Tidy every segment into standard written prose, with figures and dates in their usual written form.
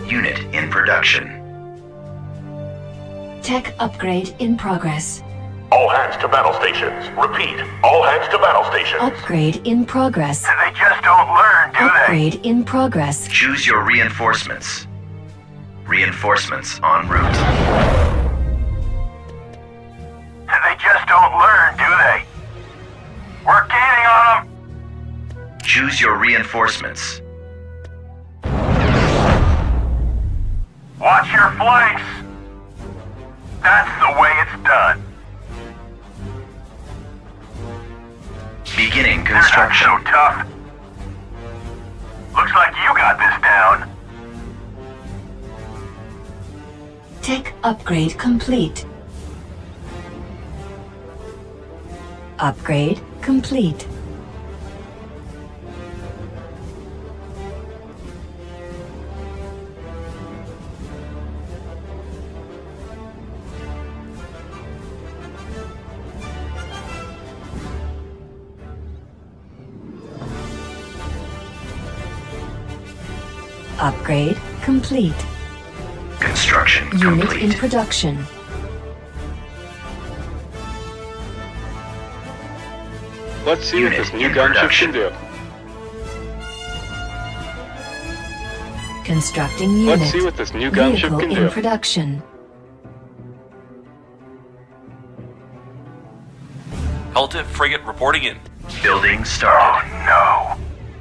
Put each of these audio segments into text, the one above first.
unit in production. Tech upgrade in progress. All hands to battle stations. Repeat, all hands to battle stations. Upgrade in progress. They just don't learn, do Upgrade in progress. Choose your reinforcements. Reinforcements en route. They just don't learn, do they? We're gaining on them. Choose your reinforcements. Watch your flanks. That's the way it's done. Beginning construction. They're not so tough. Looks like you got this down. Tech upgrade complete. Upgrade complete. Upgrade complete. Construction Unit complete. in production. Let's see what Unit this new in gunship production. can do. Constructing unit. Let's see what this new gunship Vehicle can in do. production. Helta frigate reporting in. Building started. No.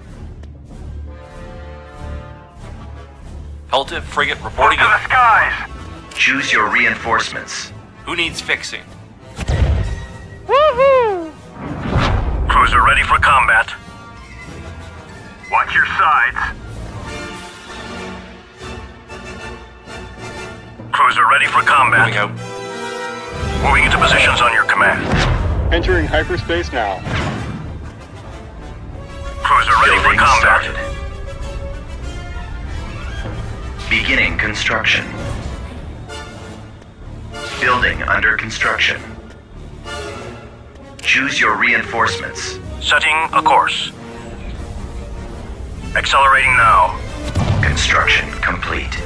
Helta frigate Look reporting to in. the skies. Choose your reinforcements. Who needs fixing? Cruiser ready for combat. Watch your sides. Cruiser ready for combat. Moving out. Moving into positions on your command. Entering hyperspace now. Cruiser ready for Building combat. started. Beginning construction. Building under construction. Choose your reinforcements. Setting a course. Accelerating now. Construction complete.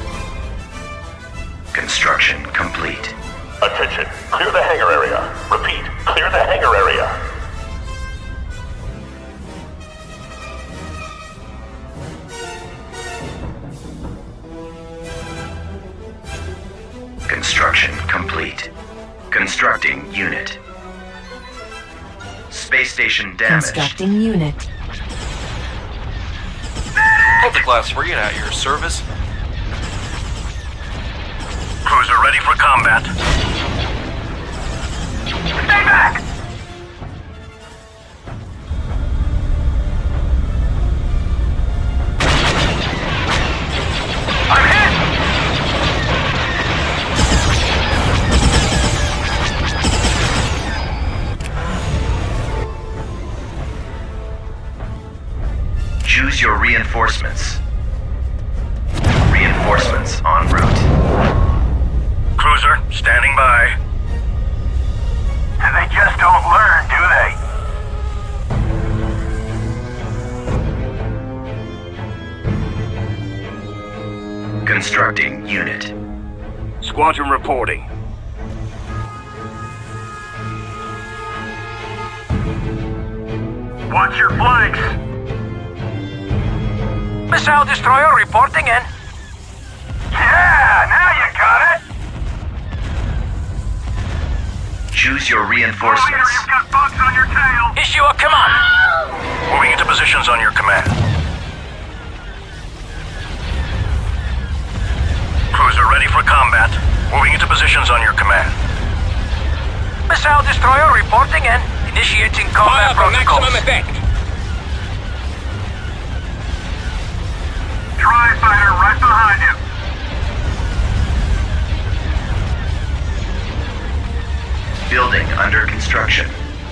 Construction complete. Attention, clear the hangar area. Repeat, clear the hangar area. Construction complete. Constructing unit. Space station damaged. Constructing unit. Helta-class frigate at your service. Cruiser ready for combat. Stay back! I'm hit! Choose your reinforcements. Reinforcements en route. Cruiser, standing by. They just don't learn, do they? Constructing unit. Squadron reporting. Watch your flanks. Missile destroyer reporting in. Yeah, now you got it. Choose your reinforcements. You've got bugs on your tail. Issue a command. Moving into positions on your command. Cruiser ready for combat. Moving into positions on your command. Missile destroyer reporting in. Initiating combat protocols. Maximum effect. Tri-fighter right behind you. Building under construction.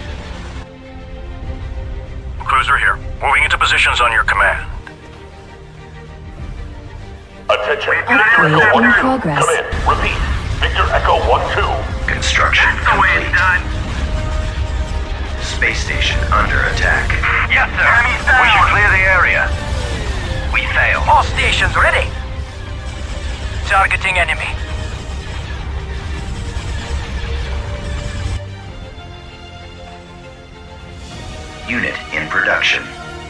Cruiser here. Moving into positions on your command. Attention. Upgrade in progress. Come in. Repeat. Victor Echo 1-2. Construction complete. Space station under attack. Yes, sir. We should clear the area. We fail. All stations ready. Targeting enemy. Unit in production.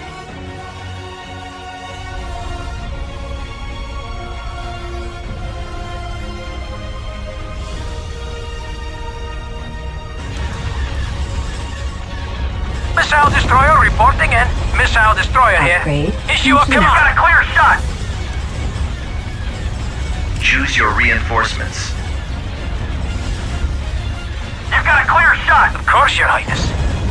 Missile destroyer reporting in. Missile destroyer Upgrade here. Issue a complete. command. Got a clear shot. Choose your reinforcements. You've got a clear shot. Of course, Your Highness.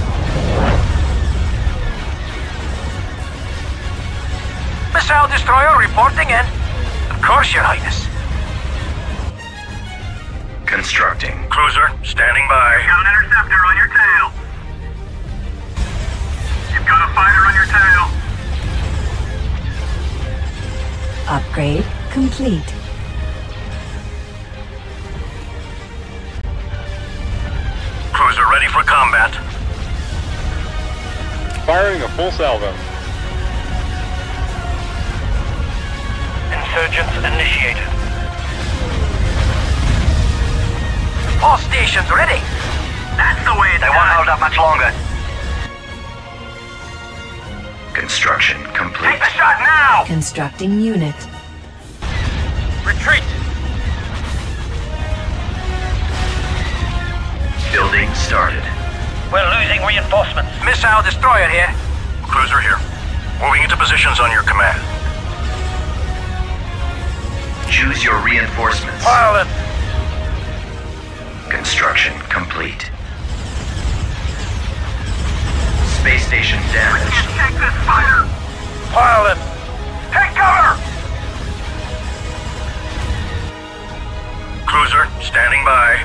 Missile destroyer reporting in. Of course, Your Highness. Constructing. Cruiser, standing by. You got an interceptor on your tail. You've got a fighter on your tail. Upgrade complete. Cruiser ready for combat. Firing a full salvo. Insurgents initiated. All stations ready. That's the way it's done. They won't hold up much longer. Construction complete. Take the shot now! Constructing unit. Retreat! Building started. We're losing reinforcements. Missile destroyer here. Cruiser here. Moving into positions on your command. Choose your reinforcements. Pilot! Construction complete. Space station damaged. Take this fighter! Pilot! Take cover! Cruiser, standing by.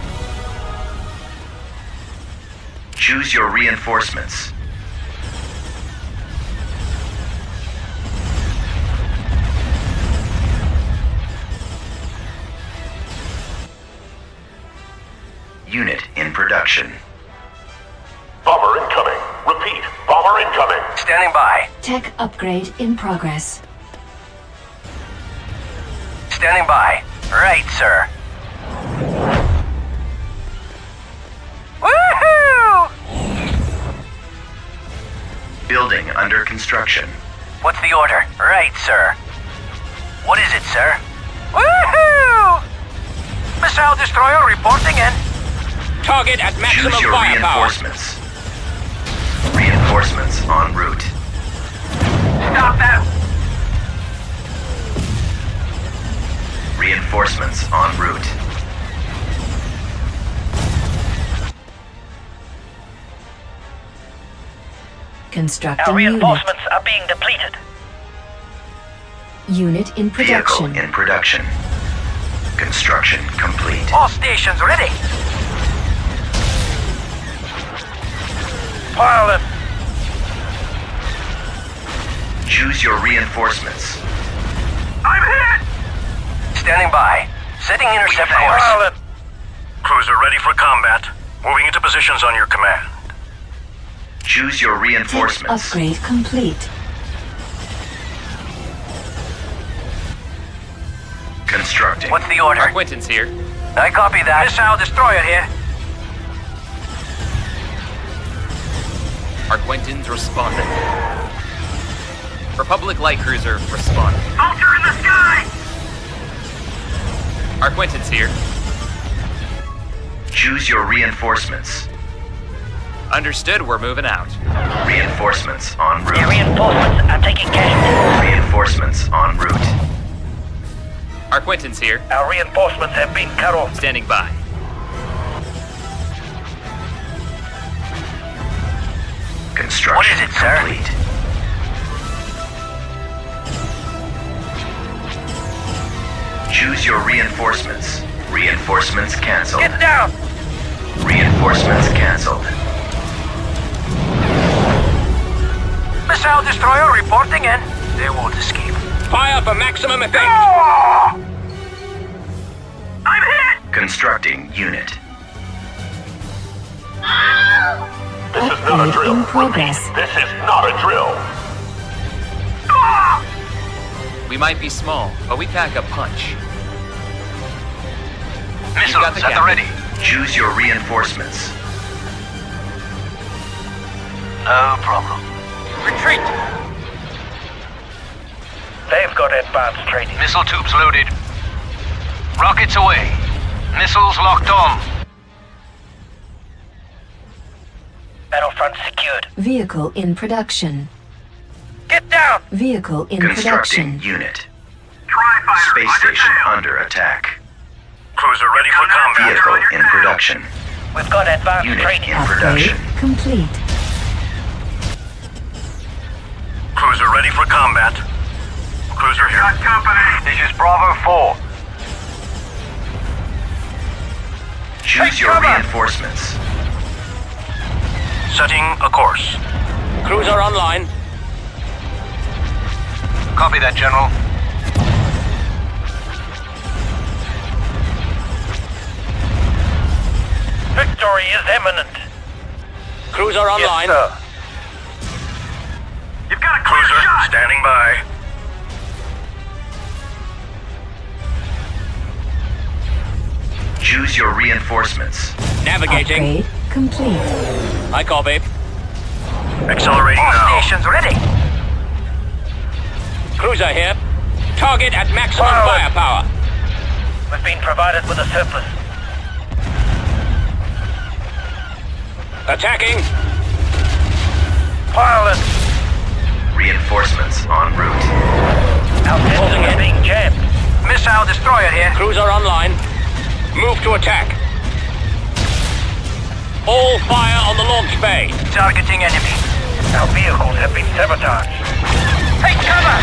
Choose your reinforcements. Unit in production. Bomber incoming. Repeat, bomber incoming. Standing by. Tech upgrade in progress. Standing by. Right, sir. Woohoo! Building under construction. What's the order? Right, sir. What is it, sir? Woohoo! Missile destroyer reporting in. Target at maximum Choose your firepower. reinforcements. Reinforcements en route. Stop that! Reinforcements en route. Constructing unit. are being depleted. Unit in production. Vehicle in production. Construction complete. All stations ready. Pilot. Choose your reinforcements. I'm hit! Standing by. Setting intercept course. Pilot. Cruiser ready for combat. Moving into positions on your command. Choose your Tech reinforcements. upgrade complete. Constructing. What's the order? Quentin's here. I copy that. Missile destroyer here. Our Quentin's responding. Republic Light Cruiser responding. Vulture in the sky! Our Quentin's here. Choose your reinforcements. Understood, we're moving out. Reinforcements en route. Reinforcements are taking casualties. Reinforcements en route. Our Quentin's here. Our reinforcements have been cut off. Standing by. Construction What is it, sir? complete. Choose your reinforcements. Reinforcements cancelled. Get down! Reinforcements cancelled. Missile destroyer reporting in. They won't escape. Fire for maximum effect. I'm hit! Constructing unit. This is not a Upgrade drill. in progress. This is not a drill. We might be small, but we pack a punch. Missiles got the at the ready. Choose your reinforcements. No problem. Retreat! They've got advanced training. Missile tubes loaded. Rockets away. Missiles locked on. Battlefront secured. Vehicle in production. Get down! Vehicle in Constructing production. unit. Tri-fighter Space station under attack. Cruiser ready for combat. Vehicle in production. We've got advanced Unit training. in Upgrade production. complete. Cruiser ready for combat. Cruiser here. Got company. This is Bravo 4. Choose Take your cover. reinforcements. Setting a course. Cruiser online. Copy that, General. Victory is imminent. Cruiser online. Yes, sir. You've got a cruiser shot. Standing by. Choose your reinforcements. Navigating. Upgrade complete. I copy. Accelerating now. Stations ready. Cruiser here. Target at maximum firepower. We've been provided with a surplus. Attacking. Pilot. Reinforcements en route. Holding it. Being jammed. Missile destroyer here. Cruiser online. Move to attack. All fire on the launch bay. Targeting enemy. Our vehicles have been sabotaged. Take cover!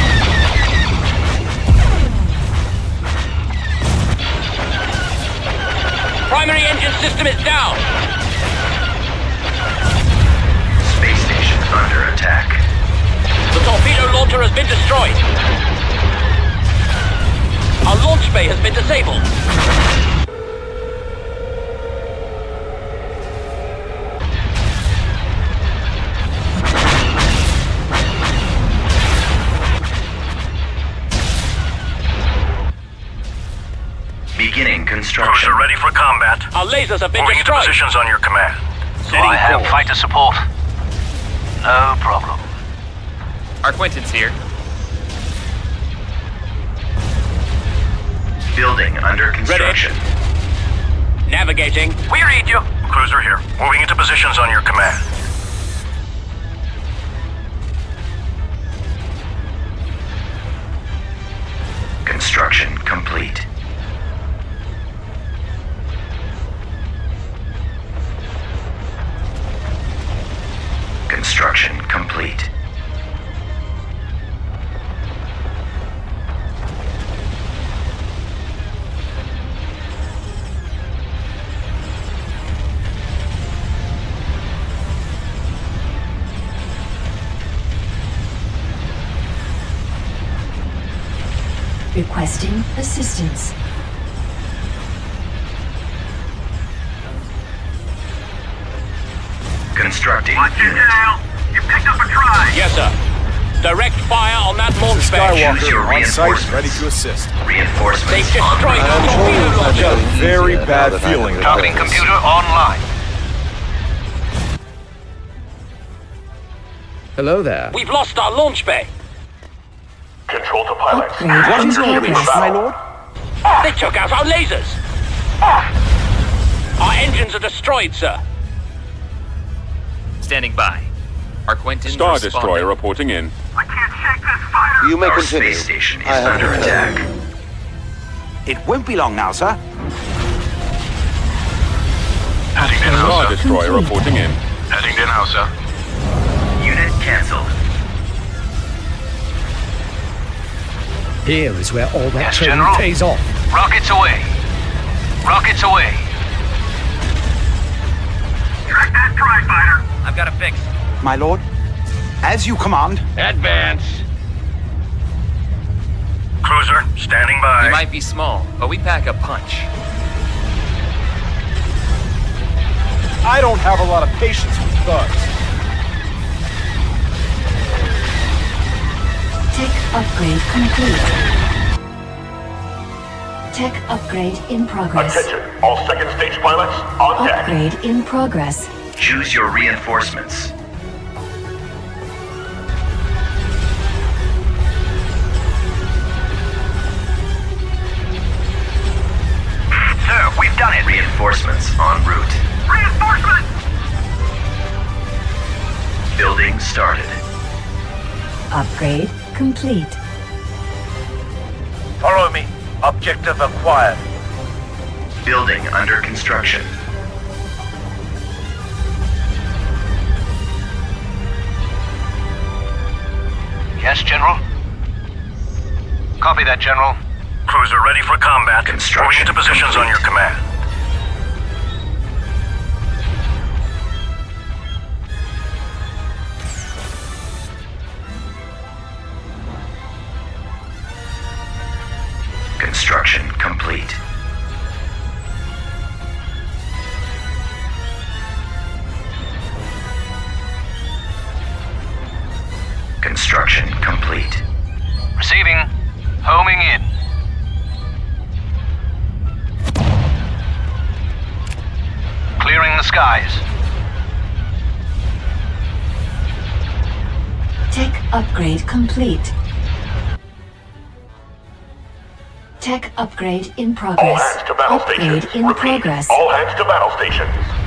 Primary engine system is down. Space station under attack. The torpedo launcher has been destroyed. Our launch bay has been disabled. Beginning construction. Cruiser ready for combat. Our lasers have been destroyed. Into positions on your command. Do I have fighter support? No problem. Our Quentin's here. Building under construction. Navigating. We read you. Cruiser here. Moving into positions on your command. Construction complete. Construction complete. Requesting assistance. Constructing Watch your unit. tail. You picked up a try. Yes, sir. Direct fire on that launch bay. Choose your Skywalker on site, reinforcements. ready to assist. Reinforcements They've en destroyed route. our torpedo I've launcher. got a very bad feeling about Targeting this. computer online. Hello there. We've lost our launch bay. Control to pilot. Upgrade What in is your wish, progress. my lord? They took out our lasers. Our engines are destroyed, sir. Standing by. Our Quentin Star responding. Destroyer reporting in. I can't shake this fighter. You may Our continue. space station is under attack. It won't be long now, sir. Heading in, Star Destroyer Complete. reporting in. Heading in, house, sir. Unit cancelled. Here is where all that Yes, training General. pays off. Rockets away. Rockets away. Track that tri-fighter. I've got a fix. My lord, as you command. Advance. Cruiser, standing by. We might be small, but we pack a punch. I don't have a lot of patience with thugs. Tech upgrade complete. Tech upgrade in progress. Attention, all second stage pilots on deck. Upgrade in progress. Choose your reinforcements. Sir, we've done it. Reinforcements en route. Reinforcement! Building started. Upgrade complete. Follow me. Objective acquired. Building under construction. Yes, General? Copy that, General. Cruiser ready for combat. Construction Moving into positions on your command. Construction complete. Construction complete. Receiving. Homing in. Clearing the skies. Tech upgrade complete. Tech upgrade in All progress. hands to battle Upgrade stations. in Repeat. progress. All hands to battle stations.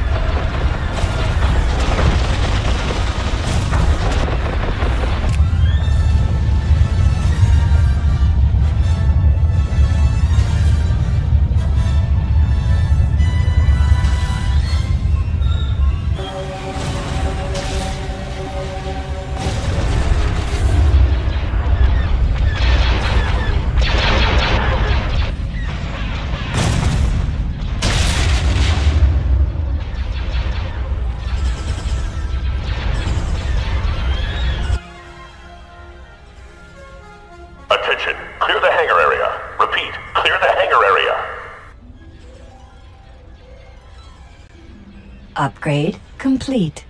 Attention, clear the hangar area. Repeat, clear the hangar area. Upgrade complete.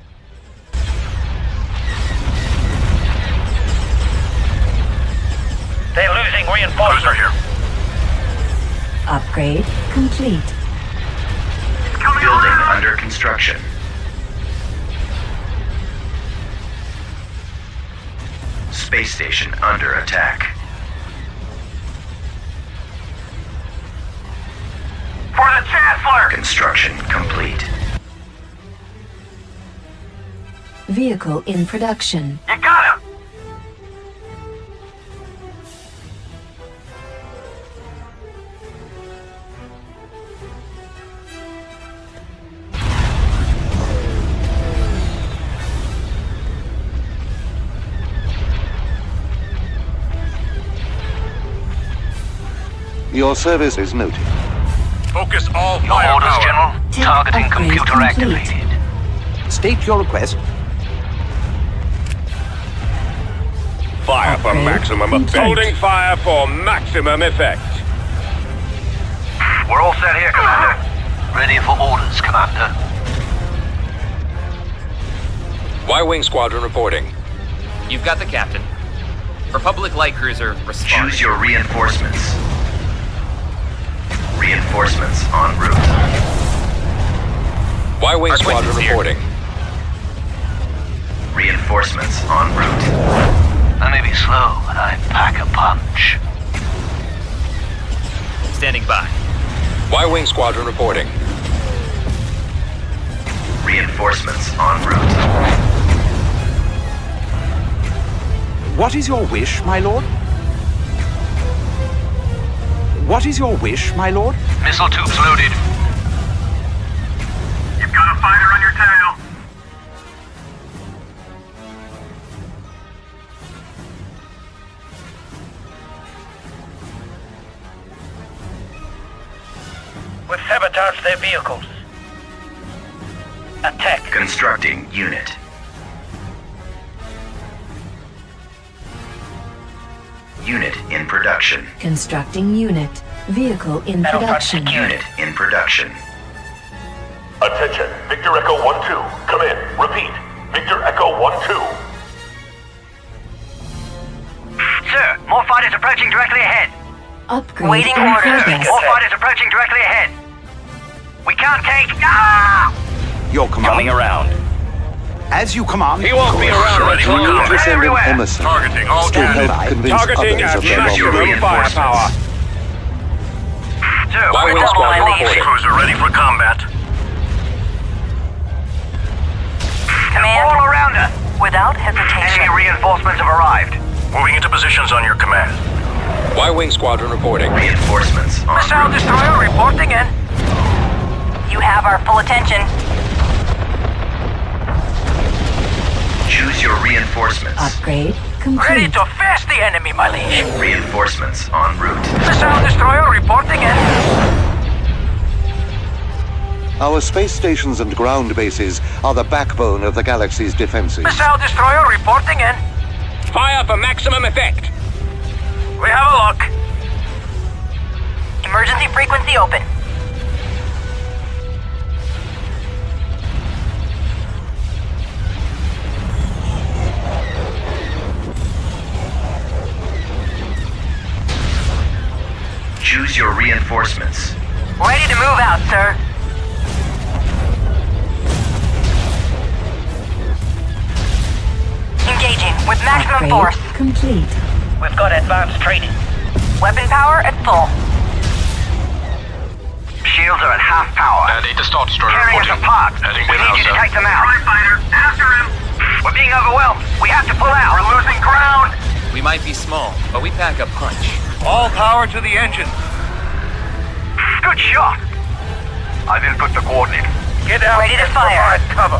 They're losing reinforcements. Cruiser here. Upgrade complete. Building under construction. Space station under attack. For the Chancellor! Construction complete. Vehicle in production. You got him! Your service is noted. Focus all Your orders, firepower. General. Tech Targeting upgrade computer complete. activated. State your request. Fire for Upgrade maximum effect. complete. Holding fire for maximum effect. We're all set here, Commander. Ready for orders, Commander. Y-Wing Squadron reporting. You've got the captain. Republic Light Cruiser, respond. Choose your reinforcements. Reinforcements en route. Y-Wing Our Squadron Quentin's here. reporting. Reinforcements en route. I may be slow, but I pack a punch. Standing by. Y-Wing Squadron reporting. Reinforcements en route. What is your wish, my lord? What is your wish, my lord? Missile tubes loaded. You've got a fighter on your tail. We've sabotaged their vehicles. Attack. Constructing unit. Unit in production. Constructing unit. Vehicle in production. Unit in production. Attention, Victor Echo 1-2. Come in. Repeat, Victor Echo 1-2. Sir, more fighters approaching directly ahead. Upgrade Waiting in orders. progress. Warfighters approaching directly ahead. We can't take... Your command. Coming around. As you command. He won't be around Ready We for need to combat. send an Everywhere. emissary Targeting all to help targets. convince Targeting others at of their maximum wrongdoing. firepower. Sir, Y-wing we're double squadron my lead. reporting. Cruiser ready for combat. Command. All around us. Without hesitation. Enemy reinforcements have arrived. Moving into positions on your command. Y-wing squadron reporting. Reinforcements on Missile route. destroyer reporting in. You have our full attention. Choose your reinforcements. Upgrade Ready complete. to face the enemy, my liege. Reinforcements en route. Missile destroyer reporting in. Our space stations and ground bases are the backbone of the galaxy's defenses. Missile destroyer reporting in. Fire for maximum effect. We have a look. Emergency frequency open. Choose your reinforcements. Ready to move out, sir. Engaging with maximum Upgrade force. complete. We've got advanced training. Weapon power at full. Shields are at half power. Need to start Carriers apart. Heading We need you to take them out. Strike fighter, after him. We're being overwhelmed. We have to pull out. We're losing ground. We might be small, but we pack a punch. All power to the engine. Good shot. I've input the coordinates. Get out. Ready to fire. Cover.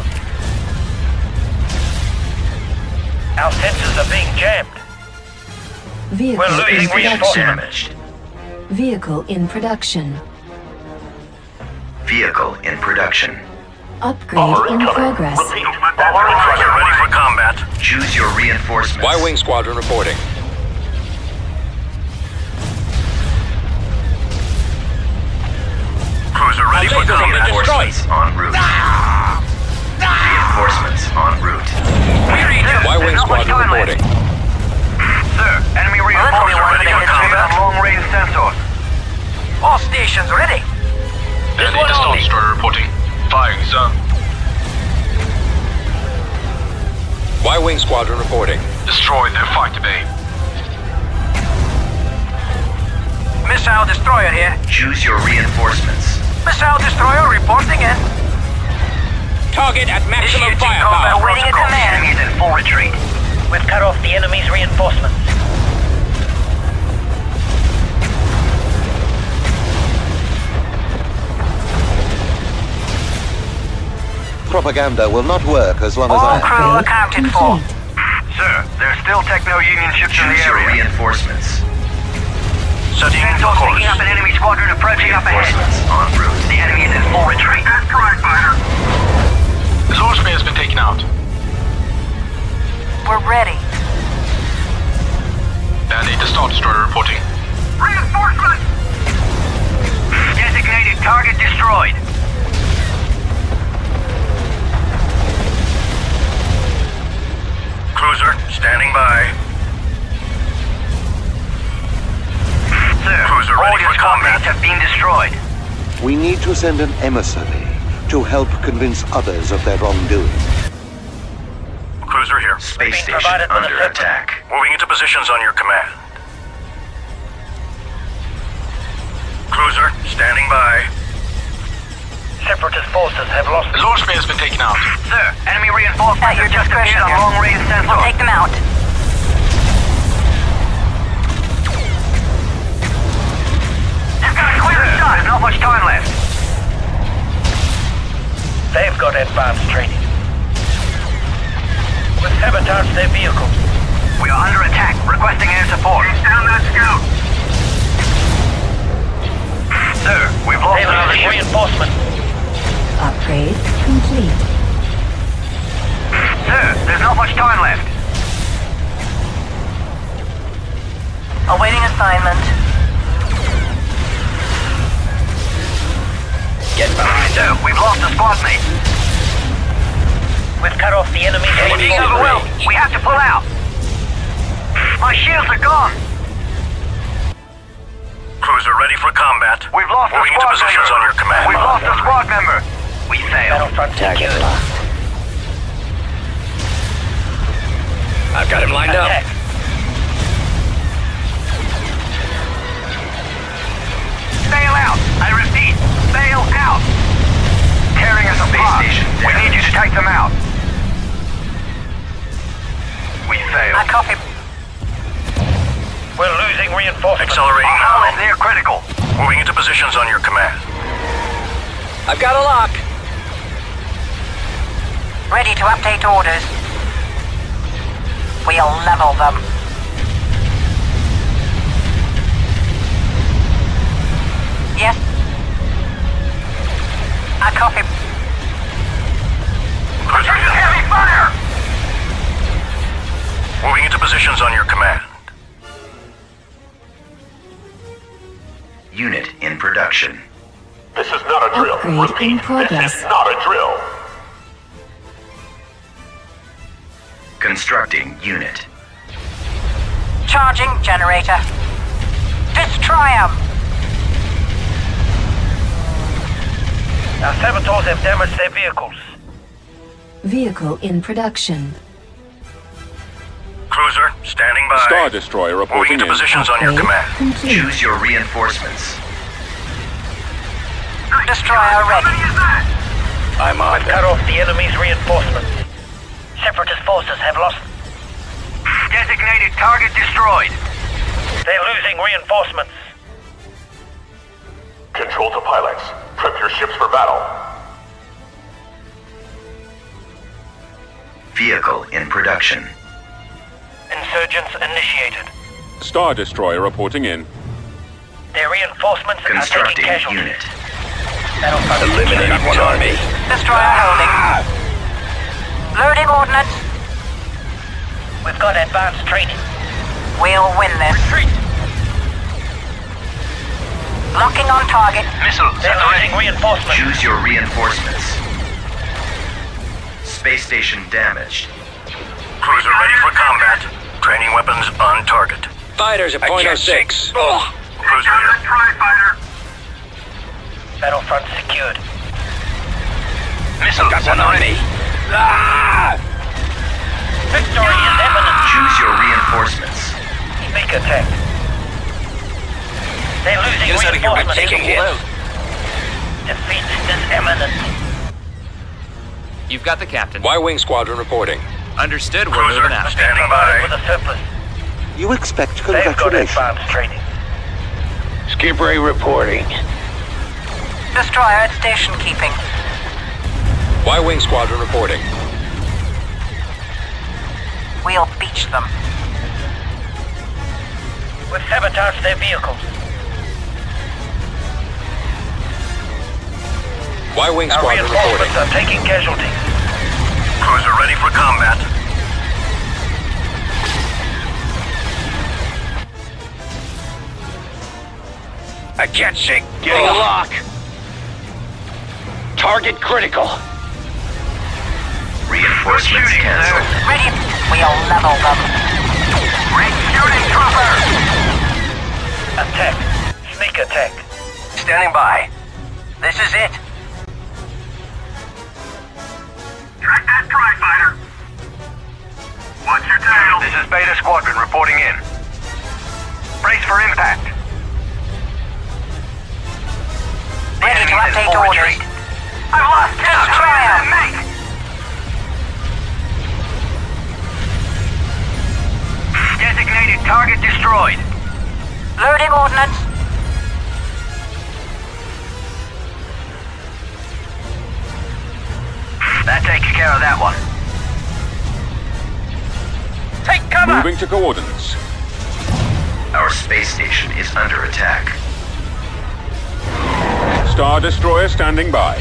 Our sensors are being jammed. Vehicle in losing production. Damaged. Vehicle in production. Vehicle in production. Upgrade in progress. Cruiser ready for combat. Choose your reinforcements. Y-wing squadron reporting. Cruiser ready for Our lasers combat. are destroyed. Reinforcements en route. Reinforcements en route. Y-wing squadron reporting. Sir, enemy reinforcements ready for combat. long-range sensors. All stations ready. This one only. reporting. Firing, sir. Y-wing squadron reporting. Destroy their fighter bay. Missile destroyer here. Choose your reinforcements. Missile destroyer reporting in. Target at maximum Initiating firepower. combat waiting a command. Enemy is in full retreat. We've cut off the enemy's reinforcements. Propaganda will not work as long as All I am. crew accounted for. Complete. Sir, there's still Techno-Union ships in the Choose your area. reinforcements. Setting Sensors course. picking up an enemy squadron approaching up ahead. Reinforcements en route. The enemy is in full retreat. That's correct, fighter. The launch bay has been taken out. We're ready. Need to start destroyer reporting. Reinforcements! Designated target destroyed. Cruiser standing by. Sir, Cruiser all ready your for combat. squadrons have been destroyed. We need to send an emissary to help convince others of their wrongdoing. Cruiser here. Space Being station provided with under a attack. Moving into positions on your command. Cruiser standing by. Separatist forces have lost. The launch bay has been taken out. Sir, enemy reinforcements have just appeared on long-range sensors. We'll take them out. Just got a clear shot. There's not much time left. They've got advanced training. We've sabotaged their vehicles. We are under attack. Requesting air support. Down that scout. Sir, we've lost another reinforcement. Upgrade complete. Sir, there's not much time left. Awaiting assignment. Get behind. Sir, we've lost a squad mate. We've cut off the enemy. We're being overwhelmed. We have to pull out. My shields are gone. ready for combat. We've lost Moving a into squad positions member. on your command. We've lost a squad member. We failed. Battlefront secured. I've got him lined up. Attack. Sail out. I repeat, sail out. Carrying us Space apart. station We need you to take them out. We failed. I copy. We're losing reinforcements. Accelerating Our hull now. is near critical. Moving into positions on your command. I've got a lock. Ready to update orders. We'll level them. Yes. I copy. Cruiser is Heavy fire! moving into positions on your command. Unit in production. This is not a drill. Upgrade Repeat, in progress. This is not a drill. Constructing unit. Charging generator. Destroy 'em. Our saboteurs have damaged their vehicles. Vehicle in production. Cruiser, standing by. Star Destroyer Moving reporting into in. positions on your Upgrade command. complete. Choose your reinforcements. Destroyer ready. I'm on Cut off the enemy's reinforcements. Separatist forces have lost. Designated target destroyed. They're losing reinforcements. Control to pilots. Prep your ships for battle. Vehicle in production. Insurgents initiated. Star Destroyer reporting in. Their reinforcements are taking Constructing casualties. unit. Eliminate one army. Destroyer holding. Loading ordnance. We've got advanced training. We'll win this. Retreat. Locking on target. Missiles. They're losing reinforcements. Choose your reinforcements. Space station damaged. Cruiser ready for combat. Training weapons on target. Fighters at .06. Cruiser here. Tri-fighter. Battlefront secured. Missiles. Got one on me. Victory is imminent. Choose your reinforcements. Sneak attack. They're losing Get us out of here. I'm reinforcements. taking hits. Defeat is imminent. You've got the captain. Y-Wing Squadron reporting. Understood, we're Cruiser, moving out. standing Provided by. with a surplus. You expect They've got congratulations. advanced training. Skipper reporting. Destroyer at station keeping. Y-Wing Squadron reporting. We'll beach them. We've sabotaged their vehicles. Y-Wing Our Squadron reporting. reinforcements are taking casualties. Cruiser ready for combat. I can't shake. Getting a lock. Target critical. Reinforcements canceled. Ready. We'll level them. Shooting trooper! Attack. Sneak attack. Standing by. This is it. Track that tri-fighter. Watch your tail. This is Beta Squadron reporting in. Brace for impact. Ready to update orders. I've lost Destroyer. mate. Designated target destroyed. Loading ordnance. That takes care of that one. Take cover! Moving to coordinates. Our space station is under attack. Star Destroyer standing by.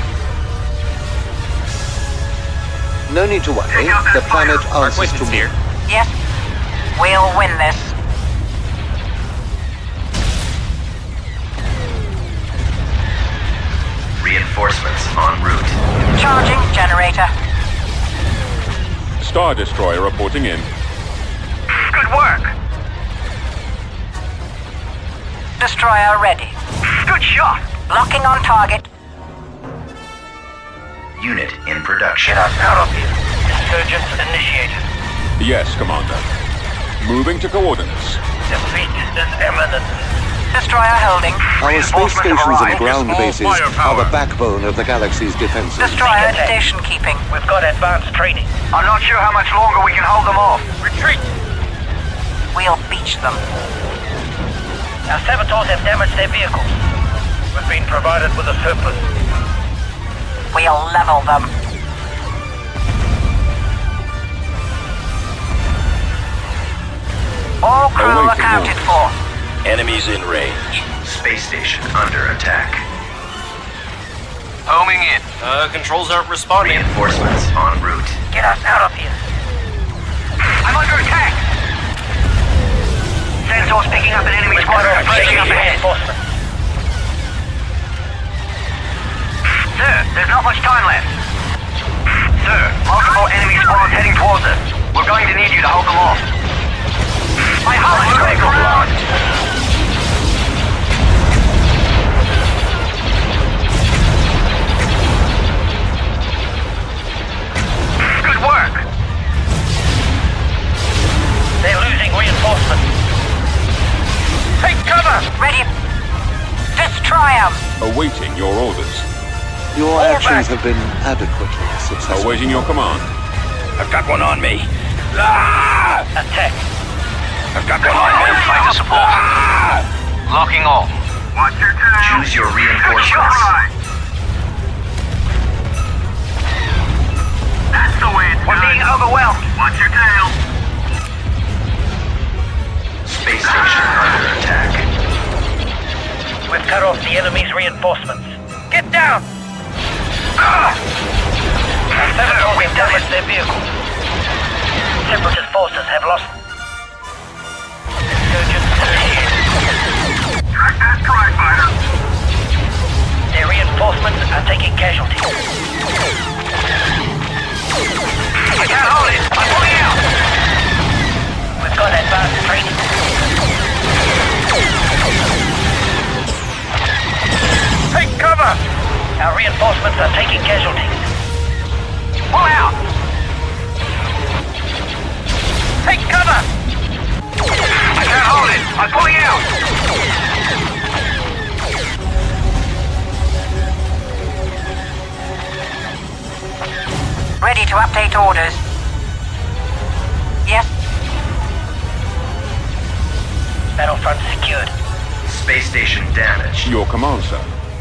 No need to worry. The planet answers to Equipment's me. here. Yes. We'll win this. Reinforcements en route. Charging generator. Star Destroyer reporting in. Good work. Destroyer ready. Good shot! Locking on target. Unit in production. Get us out of here. Insurgents initiated. Yes, Commander. Moving to coordinates. Defeat is imminent. Destroyer holding. Our space stations and ground bases are the backbone of the galaxy's defenses. Destroyer station keeping. We've got advanced training. I'm not sure how much longer we can hold them off. Retreat! We'll beach them. Our saboteurs have damaged their vehicles. We've been provided with a surplus. We'll level them. All crew accounted for. Enemies in range. Space station under attack. Homing in. Controls aren't responding. Reinforcements en route. Get us out of here. I'm under attack! Sensors picking up an enemy squadron approaching up ahead. Sir, there's not much time left. Sir, multiple enemy squads heading towards us. We're going to need you to hold them off. My hull is critical. Good work. They're losing reinforcements. Take cover! Ready. Destroy them. Awaiting your orders. Your actions have been adequately successful. Awaiting your command. I've got one on me. Ah! Attack. I've got one on me. Fighter support. Locking all. Watch your tail. Choose your reinforcements. That's the way it's We're being overwhelmed. Watch your tail. Space station under attack. We've cut off the enemy's reinforcements. Get down! Our saboteurs have damaged their vehicles. Separatist forces have lost. Insurgents initiated. Track that strike fighter. Their reinforcements are taking casualties. I can't hold it! I'm pulling out! We've got advanced training. Take cover! Our reinforcements are taking casualties. Pull out! Take cover! I can't hold it! I'm pulling out! Ready to update orders. Yes. Battlefront secured. Space station damaged. Your command, sir.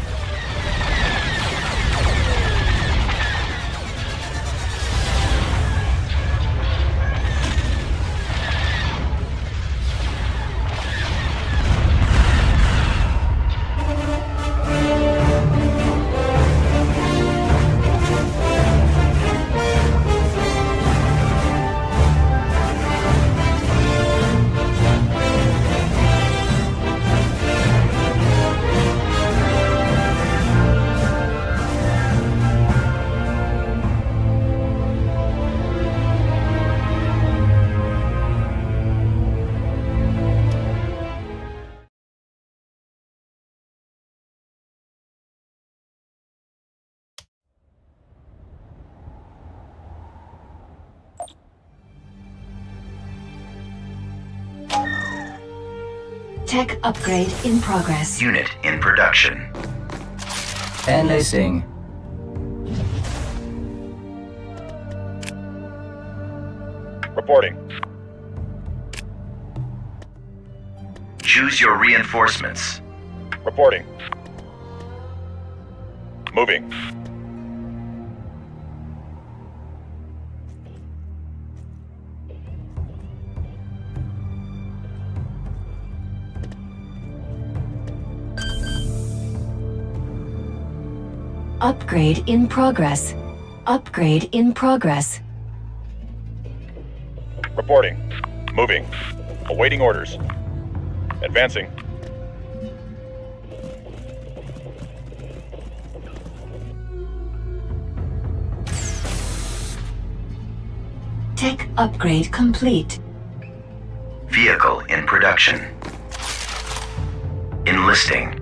Tech upgrade in progress. Unit in production. Enlisting. Reporting. Choose your reinforcements. Reporting. Moving. Upgrade in progress. Upgrade in progress. Reporting. Moving. Awaiting orders. Advancing. Tech upgrade complete. Vehicle in production. Enlisting.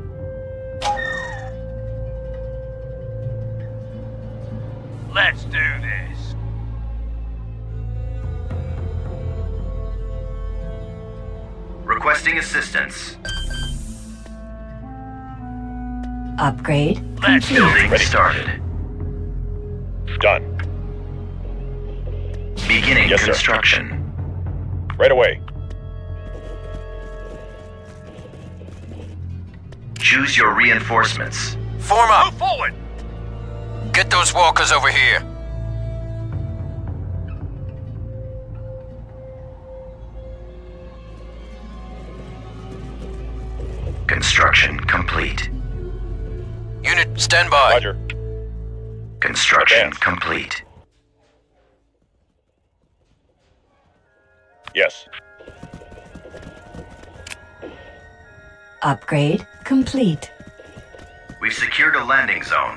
Let's do this. Requesting assistance. Upgrade Let's complete. Building Ready. started. Done. Beginning Yes, sir. construction. Right away. Choose your reinforcements. Form up. Move forward. Get those walkers over here. Construction complete. Unit, stand by. Roger. Construction Advance. complete. Yes. Upgrade complete. We've secured a landing zone.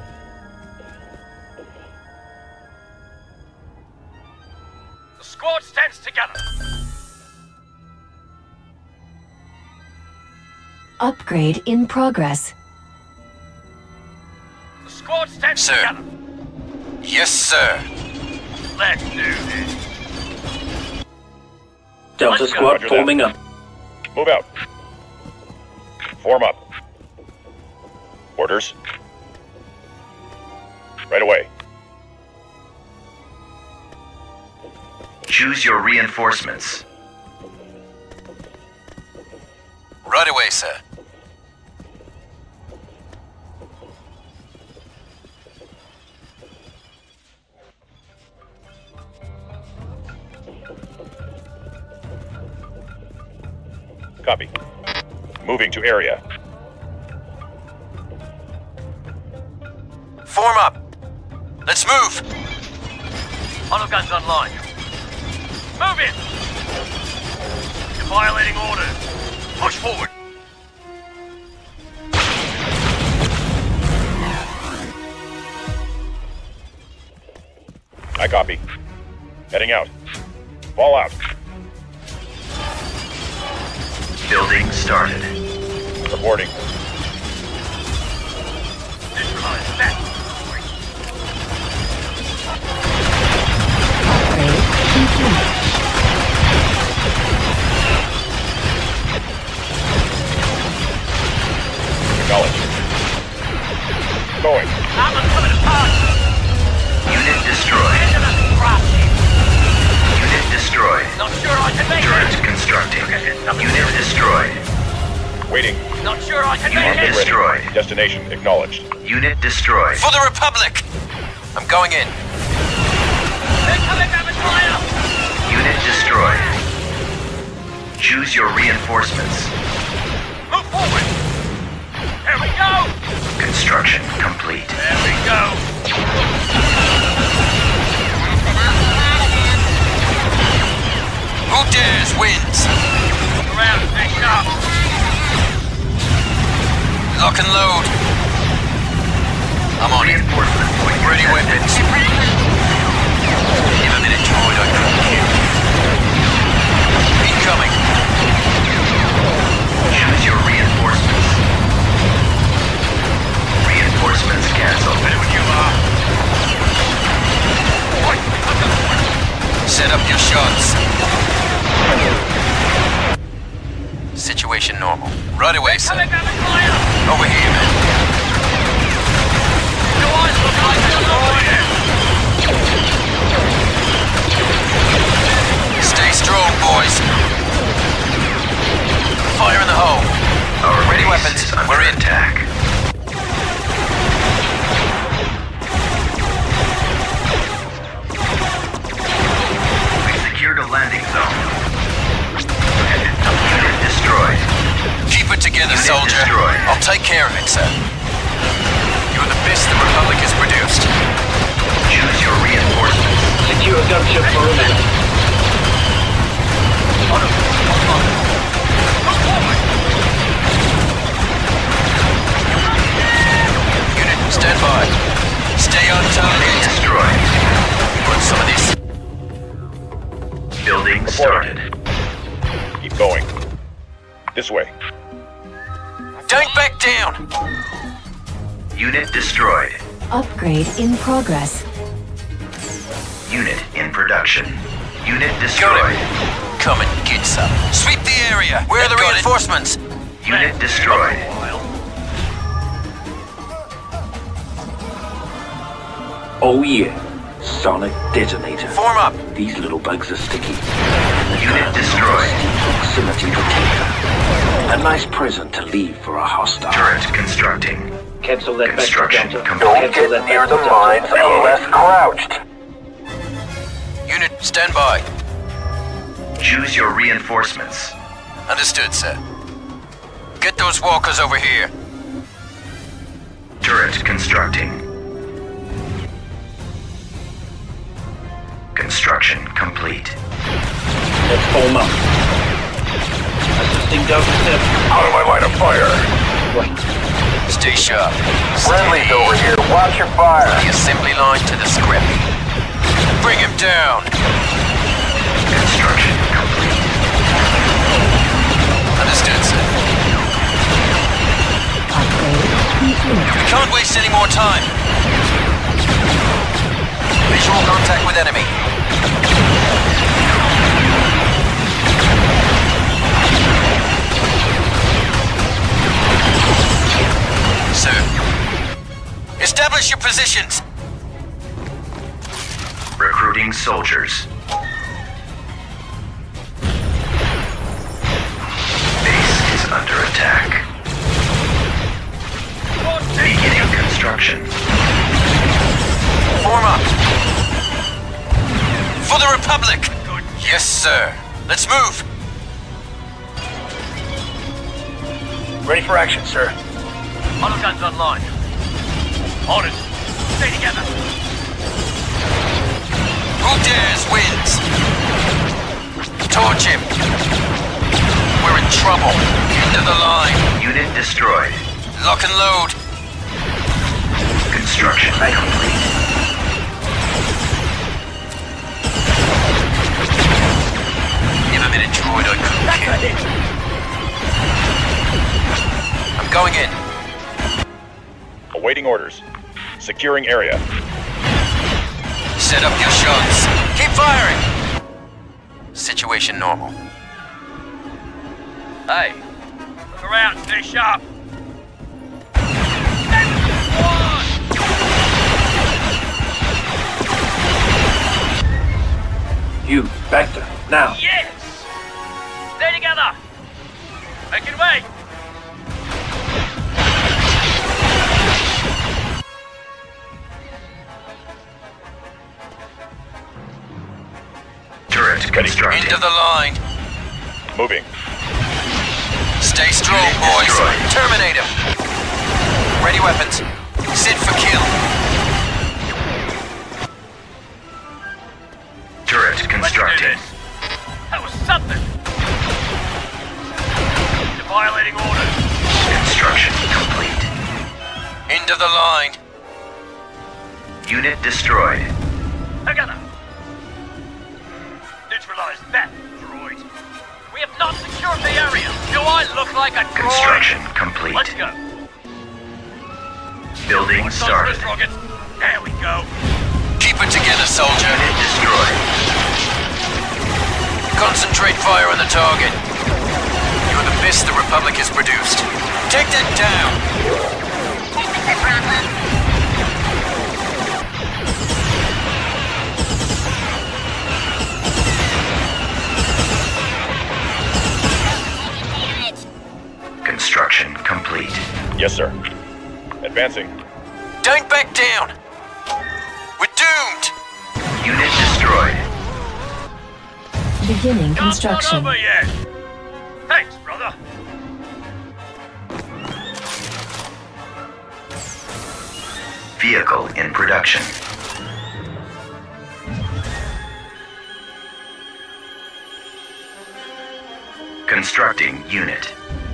The squad stands together. Upgrade in progress. The squad stands Sir. together. Yes, sir. Let's do this. Delta Let's go. Squad Roger that. forming up. Move out. Form up. Orders. Right away. Choose your reinforcements. Right away, sir. Copy. Moving to area. Form up. Let's move. Auto guns online. Move in. You're violating orders. Push forward. I copy. Heading out. Fall out. Building started. Reporting. Neutralize that. Upgrade complete. Acknowledged. Going. I'm coming apart. Unit destroyed. Into the scrap heap. Unit destroyed. Not sure I can make Turret it. constructing. Unit destroyed. Waiting. Not sure I can Unit make it. destroyed. Destination acknowledged. Unit destroyed. For the Republic! I'm going in. They're coming rapid fire. Unit destroyed. Choose your reinforcements. Move forward. There we go. Construction complete. There we go. Who dares wins. Look around. Stay sharp. Lock and load. I'm on it. Reinforcements when you're Ready tested. weapons. Give a minute, droid. I couldn't kill. Incoming. Choose your reinforcements. Reinforcements cancelled. Better when you are. Set up your shots. Situation normal. Right away, sir. Coming rapid fire. Over here, man. Your eyes look like they're destroyed. Stay strong, boys. Fire in the hole. Our Ready base weapons. is under We're in. attack. We've secured a landing zone. Unit destroyed. Keep it together, Unit soldier. destroyed. I'll take care of it, sir. You're the best the Republic has produced. Choose your reinforcements. Secure gunship perimeter. Unit, stand by. Stay on target. Destroyed. Want some of this? Building started. Keep going. This way. Don't back down! Unit destroyed. Upgrade in progress. Unit in production. Unit Got destroyed. it. Come and get some. Sweep the area! Where are the reinforcements? Unit destroyed. Oh yeah. Sonic detonator. Form up! These little bugs are sticky. Unit destroyed. Proximity detector. A nice present to leave for a hostile. Turret constructing. Cancel that Construction vector, complete. Don't get near the mines unless crouched. Unit, stand by. Choose your reinforcements. Understood, sir. Get those walkers over here. Turret constructing. Construction complete. Let's form up. Assisting Delta 7. Out of my line of fire! Wait. Stay sharp. Friendly's over here. Watch your fire! The assembly line to the script. Bring him down. Construction complete. Understood, sir. Upgrade complete. We can't waste any more time. Visual contact with enemy. Sir, establish your positions. Recruiting soldiers. Base is under attack. Beginning construction. Form up. For the Republic. Yes, sir. Let's move. Ready for action, sir. Auto guns online. On it. Stay together. Who dares wins. Torch him. We're in trouble. End of the line. Unit destroyed. Lock and load. Construction complete. Never met a droid I couldn't kill. I'm going in. Awaiting orders. Securing area. Set up your shots. Keep firing. Situation normal. Hey. Look around. Stay sharp. You, Bacta, now. Yes! Stay together! Making way! Turret constructing. End of the line. Moving. Stay strong, Unit boys. destroyed. Terminate him. Ready weapons. Sit for kill. Turret constructing. That was something. You're violating orders. Construction complete. End of the line. Unit destroyed. Together. Neutralize that, droid. We have not secured the area. Do I look like a droid? Construction complete. Let's go. Building started. Rocket. There we go. Keep it together, soldier. Unit destroyed. Concentrate fire on the target. You're the best the Republic has produced. Take that down. Construction complete. Yes, sir. Advancing. Don't back down. We're doomed. Unit destroyed. Beginning construction. Not over yet. Thanks, brother. Vehicle in production. Constructing unit.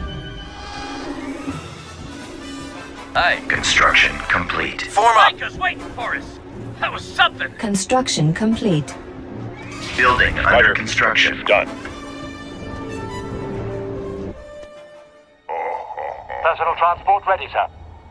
Hey. Construction complete. Form up. Strikers waiting for us. That was something. Construction complete. Building under Roger. construction. Done. Personal transport ready, sir.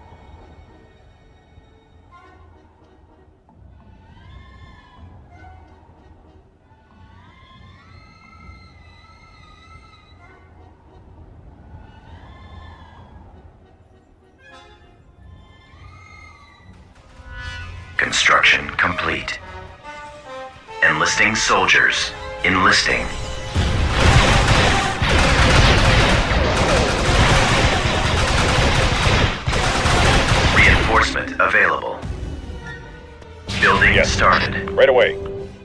Construction complete. Enlisting soldiers. Enlisting. Reinforcement available. Building started. Right away.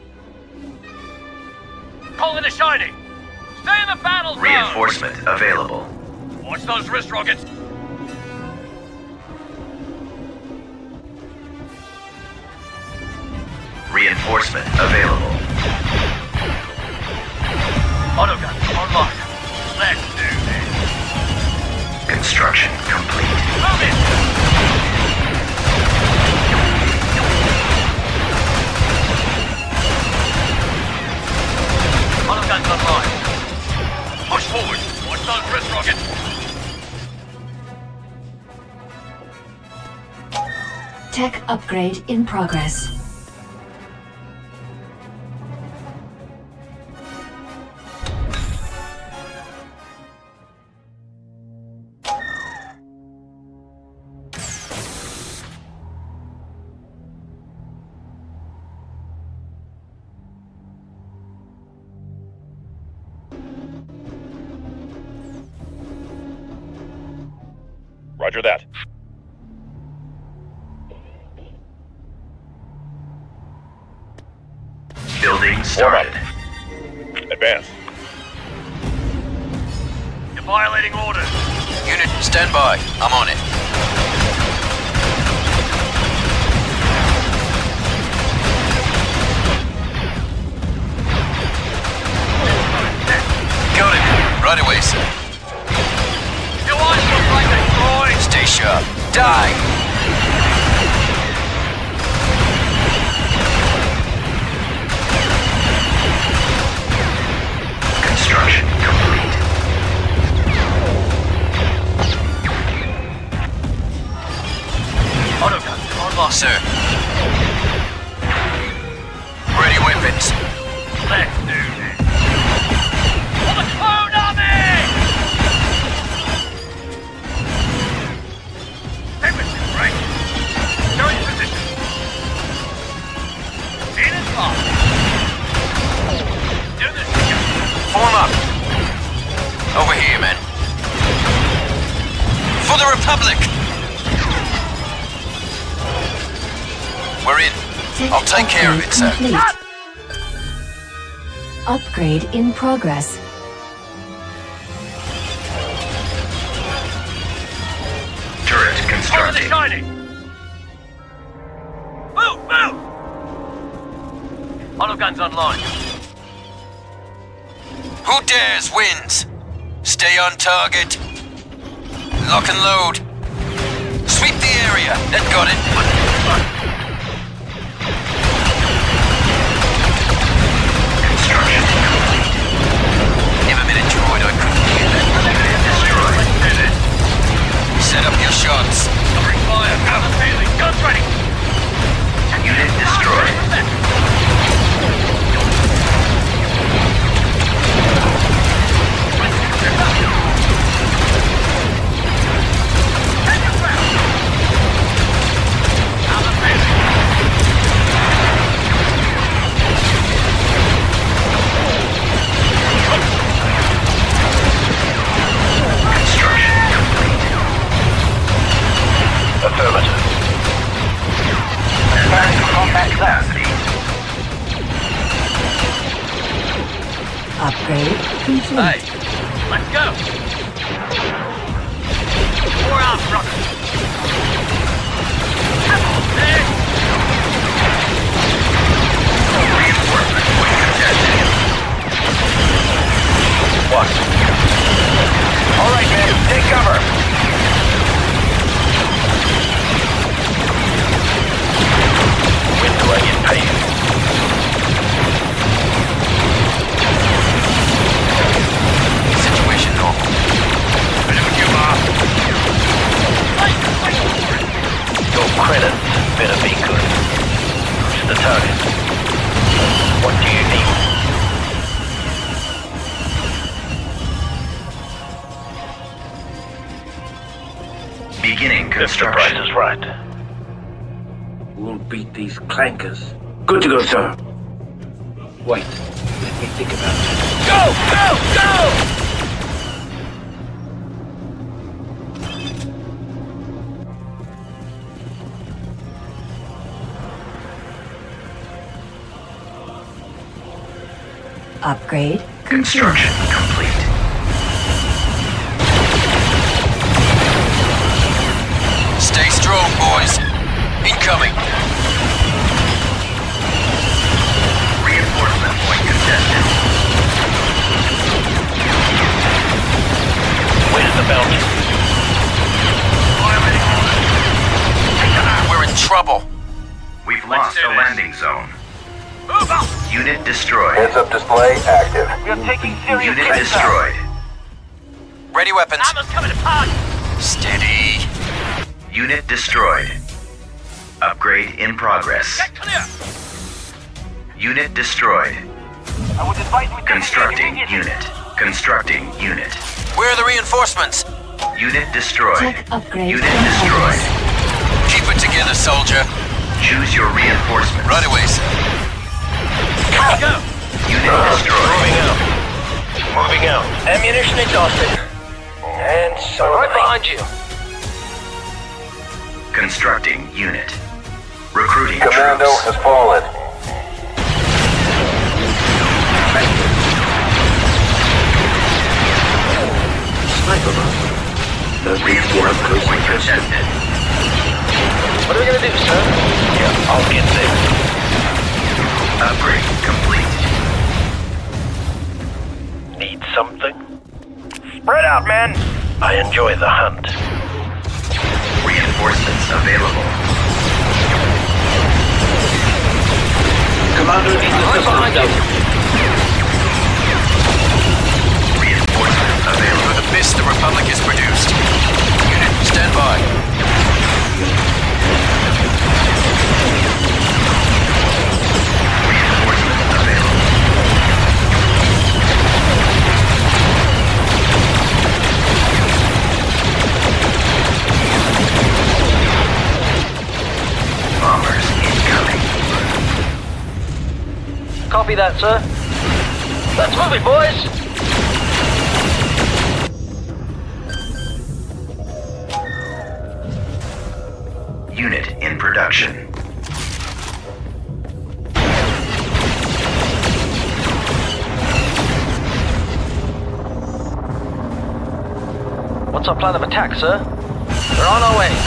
Calling a shining! Stay in the battle zone! Reinforcement available. Watch those wrist rockets! Reinforcement available. Autogun online. Let's do this. Construction complete. Move it! Autogun's online. Push forward. Watch those wrist rockets. Tech upgrade in progress. Roger that. Building started. Advance. You're violating orders. Unit, stand by. I'm on it. Got it. Right away, sir. Your eyes look like they're destroyed. Stay sharp. Die! Construction complete. Autogun online. Sir. Ready weapons. Let's do this. For the clone army! Stay with me, right? Showing position. In and off. Do this together. Form up. Over here, men. For the Republic! We're in. I'll take care of it, sir. Upgrade in progress. Turret Over the constructing. shining! Move! Move! Autogun's online. Who dares wins. Stay on target. Lock and load. Sweep the area. That got it. Construction complete. Never been a droid I couldn't hear that. Unit destroyed. Set up your shots. Covering fire. Out of feeling. Guns ready. Unit destroyed. Construction complete. Affirmative. Advanced combat capacity. Upgrade complete. Hey, let's go. 4 out, brother. Reinforcement point contested. What? All right, men. Take cover. When do I get paid? Beginning If the price construction. is right. We'll beat these clankers. Good to go, sir. Wait, let me think about it. Go! Go! Go! Upgrade Construction complete. Stay strong, boys. Incoming. Reinforcement point contested. Where's the bounty? We're in trouble. We've lost do the this. landing zone. Move up! Unit destroyed. Heads-up display active. We are taking serious Unit hits now. destroyed. Ready weapons. Ammo's coming apart! Steady. Unit destroyed. Upgrade in progress. Get clear! Unit destroyed. I would advise we take Constructing it unit. Constructing unit. Where are the reinforcements? Unit destroyed. Tech upgrade Unit in destroyed. progress. Keep it together, soldier. Choose your reinforcements. Right away, sir. Go! Unit destroyed. Moving out. Moving out. Ammunition exhausted. And so right behind you. Constructing unit. Recruiting Commando troops. has fallen. Sniper rifle. No big deal. Reinforcement point contested. What are we gonna do, sir? Yeah, I'll get there. Upgrade complete. Need something? Spread out, men! I enjoy the hunt. Reinforcements available. Commander needs assistance. Reinforcements available. For the best the Republic has produced. Unit, stand by. Reinforcements available. Bombers incoming. Copy that, sir. Let's move it, boys! Unit in production. What's our plan of attack, sir? We're on our way.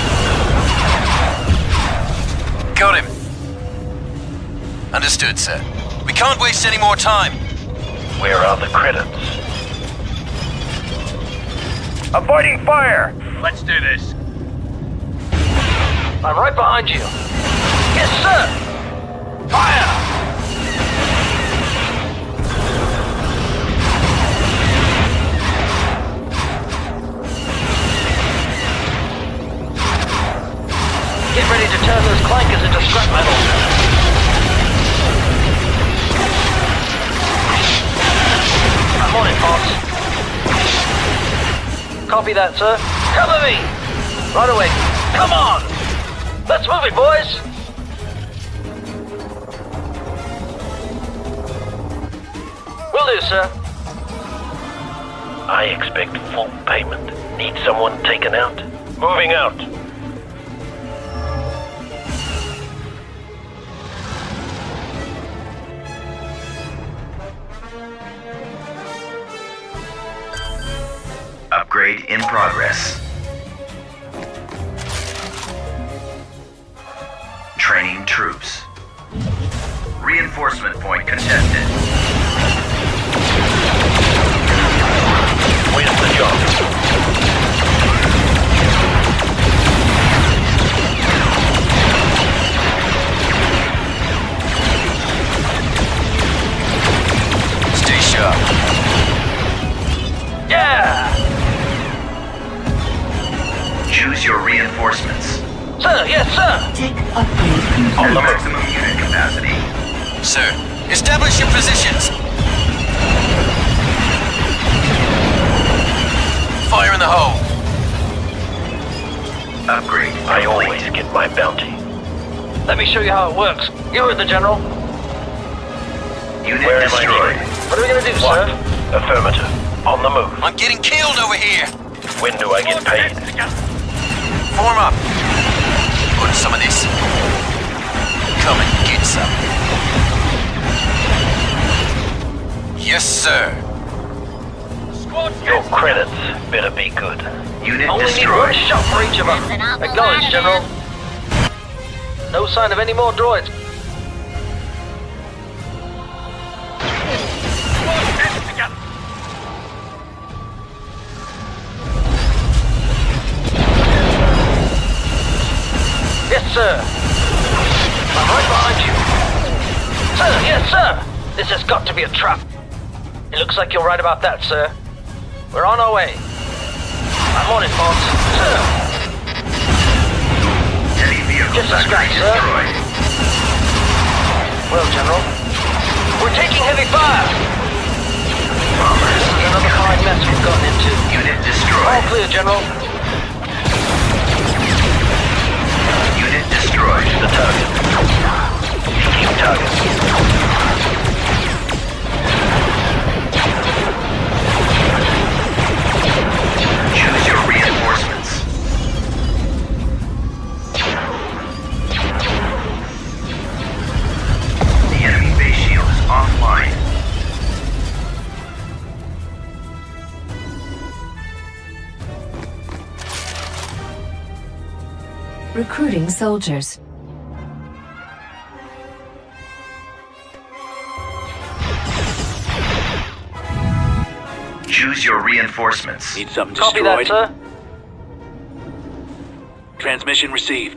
Got him. Understood, sir. We can't waste any more time. Where are the credits? Avoiding fire! Let's do this. I'm right behind you. Yes, sir! Fire! Get ready to turn those clankers into scrap metal. I'm on it, boss. Copy that, sir. Cover me! Right away. Come on! Let's move it, boys! Will do, sir. I expect full payment. Need someone taken out? Moving out. Upgrade in progress. Training troops. Reinforcement point contested. Where's the job? Stay sharp. Yeah! Choose your reinforcements. Sir, yes, sir! Tech upgrade At complete. maximum unit capacity. Sir, establish your positions. Fire in the hole. my bounty. Let me show you how it works. You heard the General. Unit Where destroyed. What are we gonna do, sir? Affirmative. On the move. I'm getting killed over here! When do I get paid? Form up! Want some of this? Come and get some. Yes, sir. Your credits better be good. Unit Only need destroyed. one shot for each of them. Acknowledged, General. No sign of any more droids. Yes, sir. I'm right behind you. Sir, yes, sir. This has got to be a trap. It looks like you're right about that, sir. We're on our way. I'm on it, boss. Sir. Heavy vehicle Just a factory scratch, sir. destroyed. Well, General, we're taking heavy fire. Bombers This is another fine mess we've gotten into. Unit All destroyed. clear, General. Unit destroyed. The target. Keep target. Choose your reinforcements. The enemy base shield is offline. Recruiting soldiers. Choose your reinforcements. Need something Copy destroyed? that, sir. Transmission received.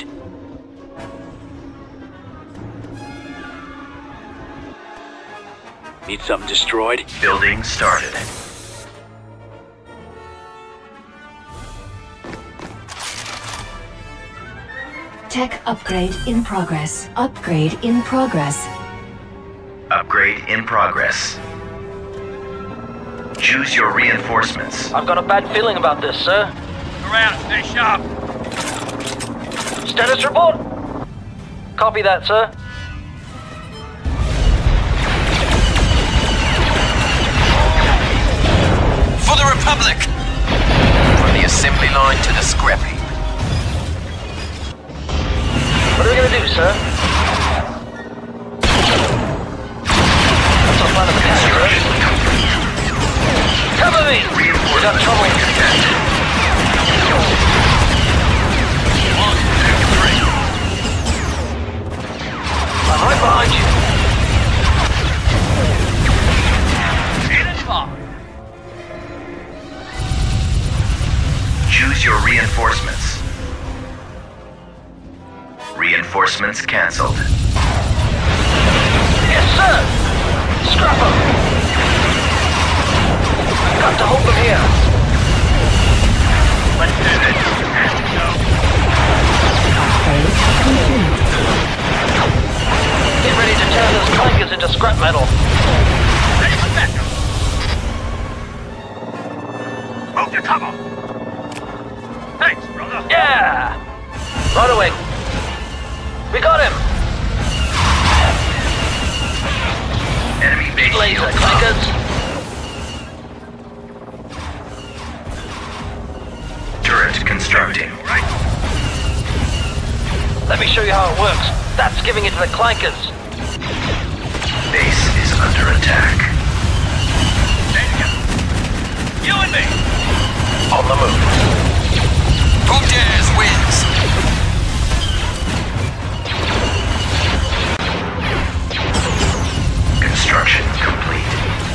Need something destroyed? Building started. Tech upgrade in progress. Upgrade in progress. Upgrade in progress. Choose your reinforcements. I've got a bad feeling about this, sir. Around, stay sharp. Status report. Copy that, sir. For the Republic! From the assembly line to the scrap heap. What are we gonna do, sir? That's our plan of attack, sir. Cover me! We got trouble. I'm right behind you. Choose your reinforcements. Reinforcements cancelled. Yes, sir! Scrap 'em! I've got to hold them here. Let's do this. Upgrade complete. Get ready to turn those clankers into scrap metal. Ready for backup. Move to cover. Thanks, brother. Yeah! Right away. We got him! Enemy base Laser shield clankers. turret constructing. Right. Let me show you how it works. That's giving it to the clankers. Base is under attack. Stay together. You and me. On the move. Who dares wins! Construction complete.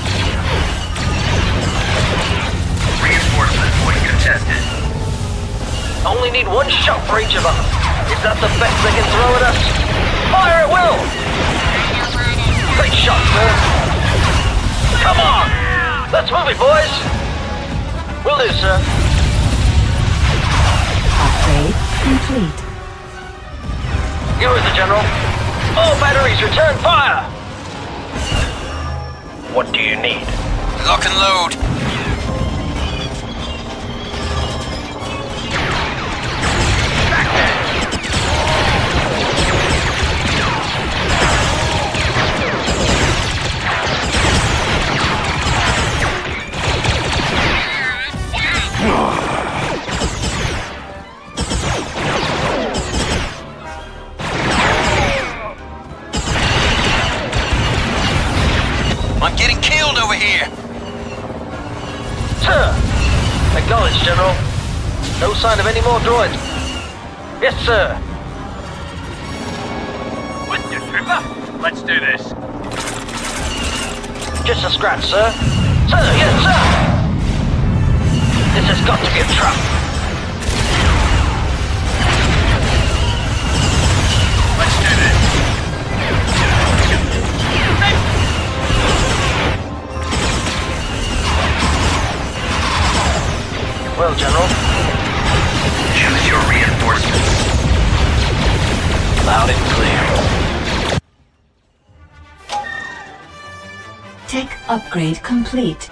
Reinforcement point contested. Only need one shot for each of them. Is that the best they can throw at us? Fire at will! Great shot, sir. Come on! Let's move it, boys! Will do, sir. Upgrade complete. You heard the General. All batteries return fire! What do you need? Lock and load. No sign of any more droids. Yes, sir. With you, Trooper. Let's do this. Just a scratch, sir. Sir, yes, sir! This has got to be a trap. Let's do this. Well, General. Choose your reinforcements. Loud and clear. Tech upgrade complete.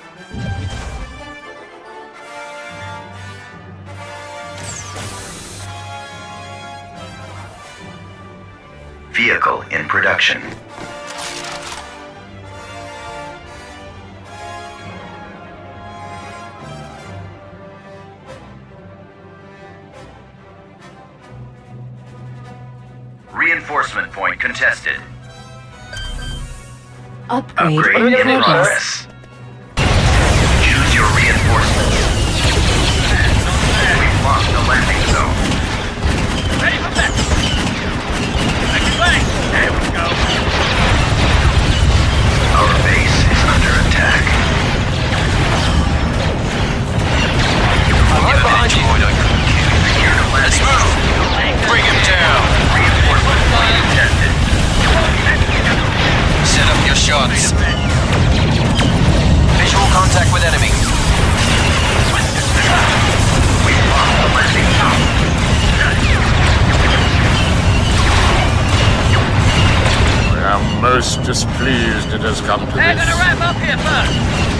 Vehicle in production. Reinforcement point contested. Upgrade in in progress. progress. Choose your reinforcements. We've lost the landing zone. Ready for that. Next way. There we go. Our base is under attack. I'm right behind you. Let's move. Bring him down. Reinforcement point contested. Set up your shots. Visual contact with enemy. We've lost the landing zone. I am most displeased it has come to They're this. gonna wrap up here first.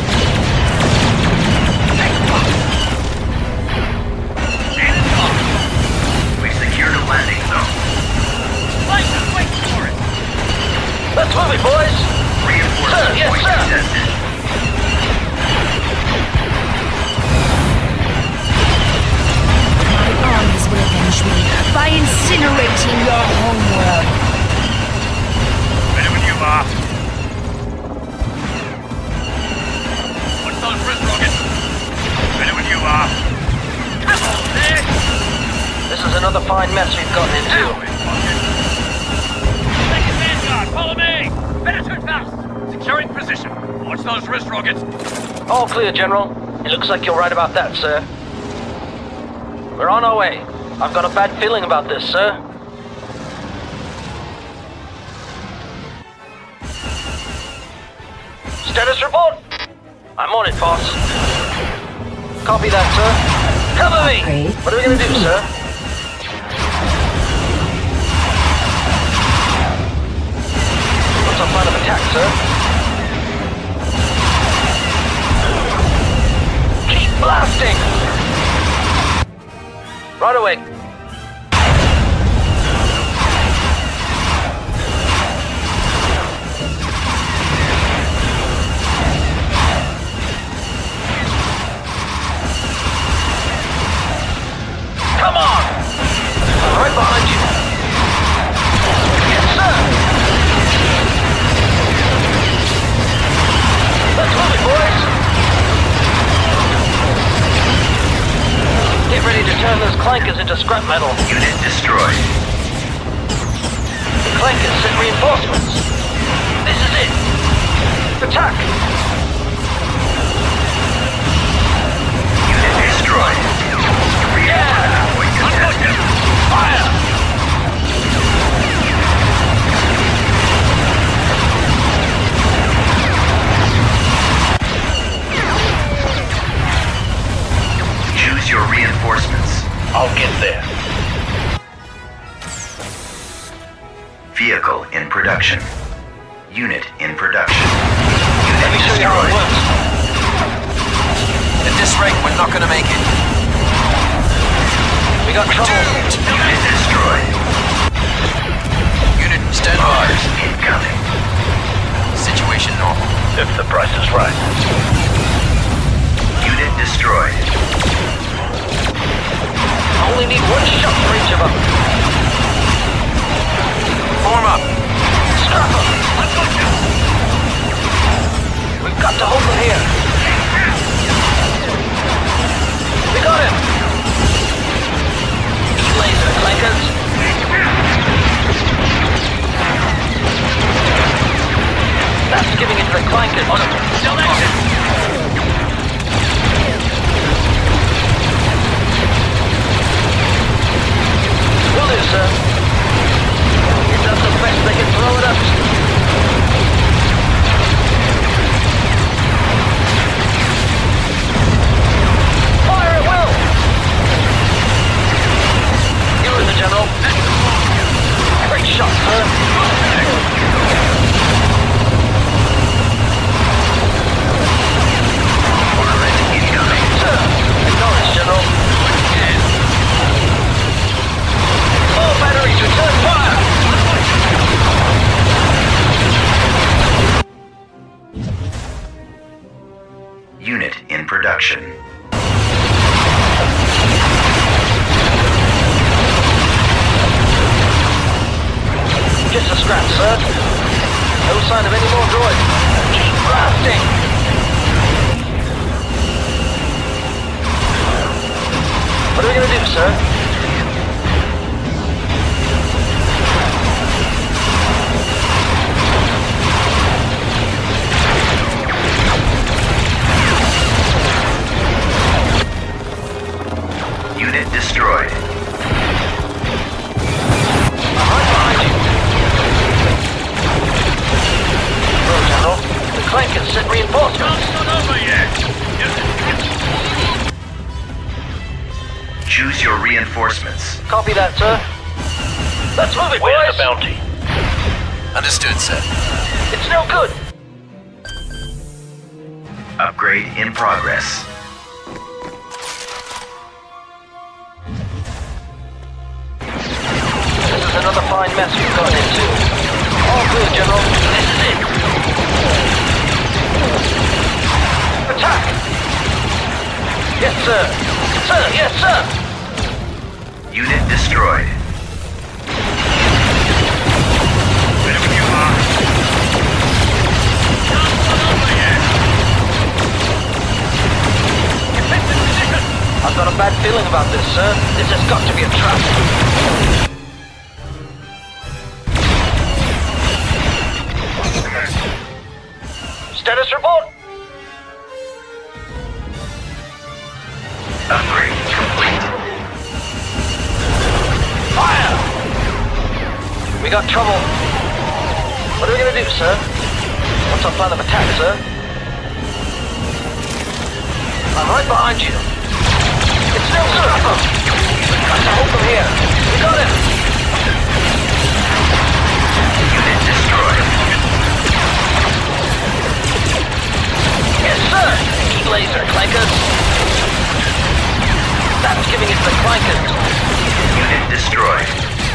We've secured a landing zone. Flight is waiting for it. Let's move it, boys! Reinforcement Sir, yes, point sir. contested. My armies will avenge me by incinerating your homeworld. Ready when you are. What's those wrist rockets? Ready when you are. Come on, there. This is another fine mess we've gotten into. Second vanguard, follow me. Better turn fast. Securing position. Watch those wrist rockets. All clear, General. It looks like you're right about that, sir. We're on our way. I've got a bad feeling about this, sir. Status report. I'm on it, boss. Copy that, sir. Cover me! What are we gonna do, sir? What's our plan of attack, sir? Keep blasting! Right away. Come on! I'm right behind you. Yes, sir! Let's move it, boys! Get ready to turn those clankers into scrap metal. Unit destroyed. The clankers sent reinforcements. This is it. Attack! Unit destroyed. Yeah! Contested. Fire! Choose your reinforcements. I'll get there. Vehicle in production. Unit in production. Let me show you how it works. At this rate, we're not gonna make it. We got trouble. Unit destroyed. Unit, stand by. Mars incoming. Situation normal. If the price is right. Unit destroyed. Only need one shot for each of them. Form up. Scrap them. We've got to hold them here. We got him. scraps, sir. No sign of any more droids. Keep blasting! What are we gonna do, sir? Unit destroyed. I'm right behind you. Hello, General. The Clankers sent reinforcements. Not over yet. Choose your reinforcements. Copy that, sir. Let's move it, Where's boys. the bounty? Understood, sir. It's no good. Upgrade in progress. This is another fine mess we've gotten into. All clear, General. This is it. Attack! Yes, sir. Sir, yes, sir. Unit destroyed. Wherever you are. Not over yet. Get in position. I've got a bad feeling about this, sir. This has got to be a trap. Status report. Upgrade complete. Fire! We got trouble. What are we gonna do, sir? What's our plan of attack, sir? I'm right behind you. It's still sir. Got to hold them here. We got him. Unit destroyed. Yes, sir. Key laser, clankers. That's giving it the clankers. Unit destroyed.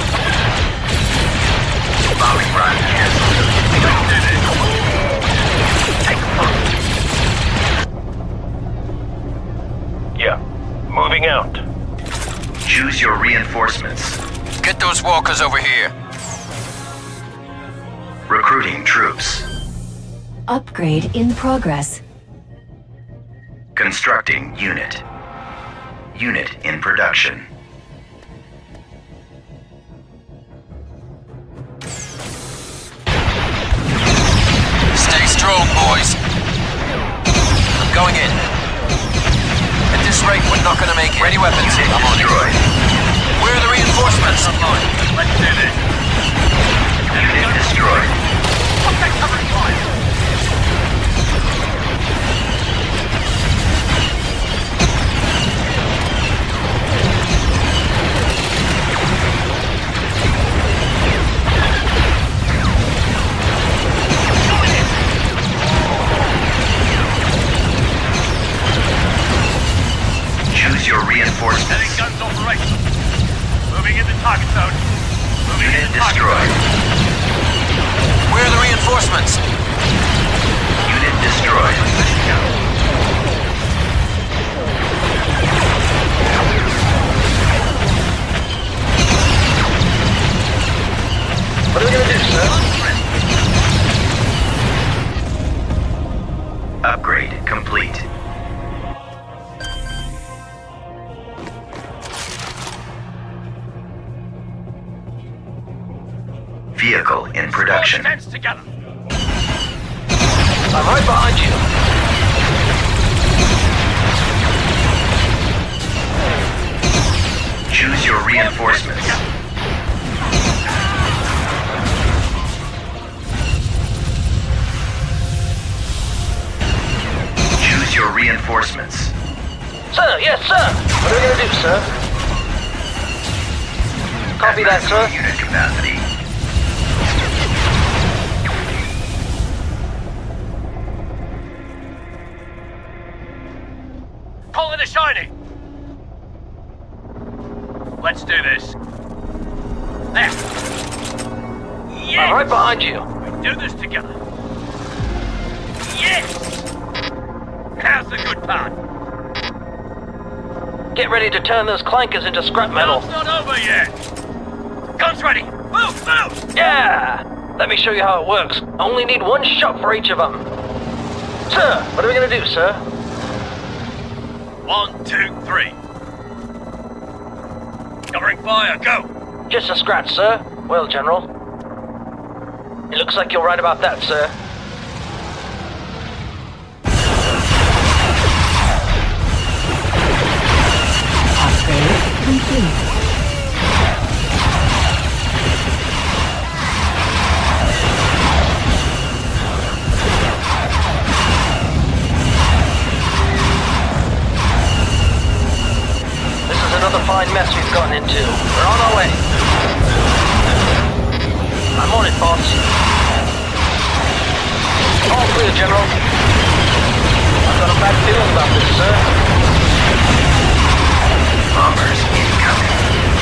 Bombing run cancelled. Take point. Yeah. Moving out. Choose your reinforcements. Get those walkers over here. Recruiting troops. Upgrade in progress. Constructing unit. Unit in production. Stay strong, boys. I'm going in. At this rate, we're not gonna make it. Ready weapons. Unit I'm on it. destroyed. Where are the reinforcements? Let's do this. Unit destroyed. What's that covering fire? Choose your reinforcements. Heading guns operational. Moving in the target zone. Moving Unit in the target destroyed. zone. Where are the reinforcements? Unit destroyed. What are we gonna do, sir? Upgrade complete. Vehicle in production. Stands together. I'm right behind you. Choose your reinforcements. Choose your reinforcements. Sir, yes, sir. What are we gonna do, sir? Copy that, sir. Unit capacity. Calling a shiny. Let's do this. There. Yes. I'm right behind you. We do this together. Yes. How's the good part? Get ready to turn those clankers into scrap metal. It's not over yet. Guns ready. Move, move. Yeah. Let me show you how it works. I only need one shot for each of them. Sir, what are we gonna do, sir? 1, 2, 3. Covering fire, go! Just a scratch, sir. Well, General. It looks like you're right about that, sir. Upgrade complete. This is another fine mess we've gotten into. We're on our way. I'm on it, boss. All clear, General. I've got a bad feeling about this, sir. Bombers incoming.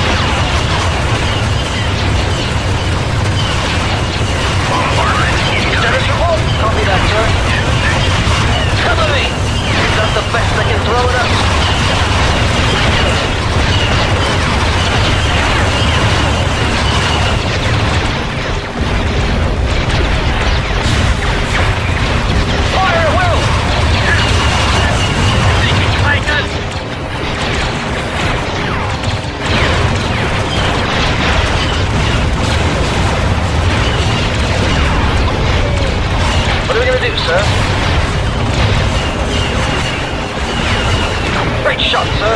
Bombardment incoming. Status report. Copy that, sir. Cover me. Is that the best they can throw at us? Fire at will! Taking flankers! What are we gonna do, sir? Great shot, sir.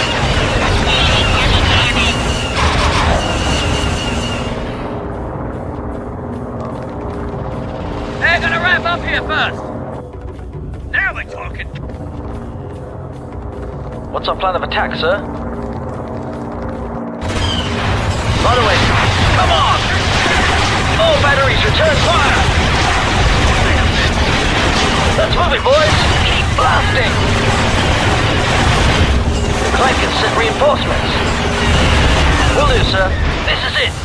They're gonna wrap up here first! Now we're talking! What's our plan of attack, sir? Right away. Come on! All batteries, return fire! Let's move it, boys! Keep blasting! Clankers sent reinforcements. Will do, sir. This is it.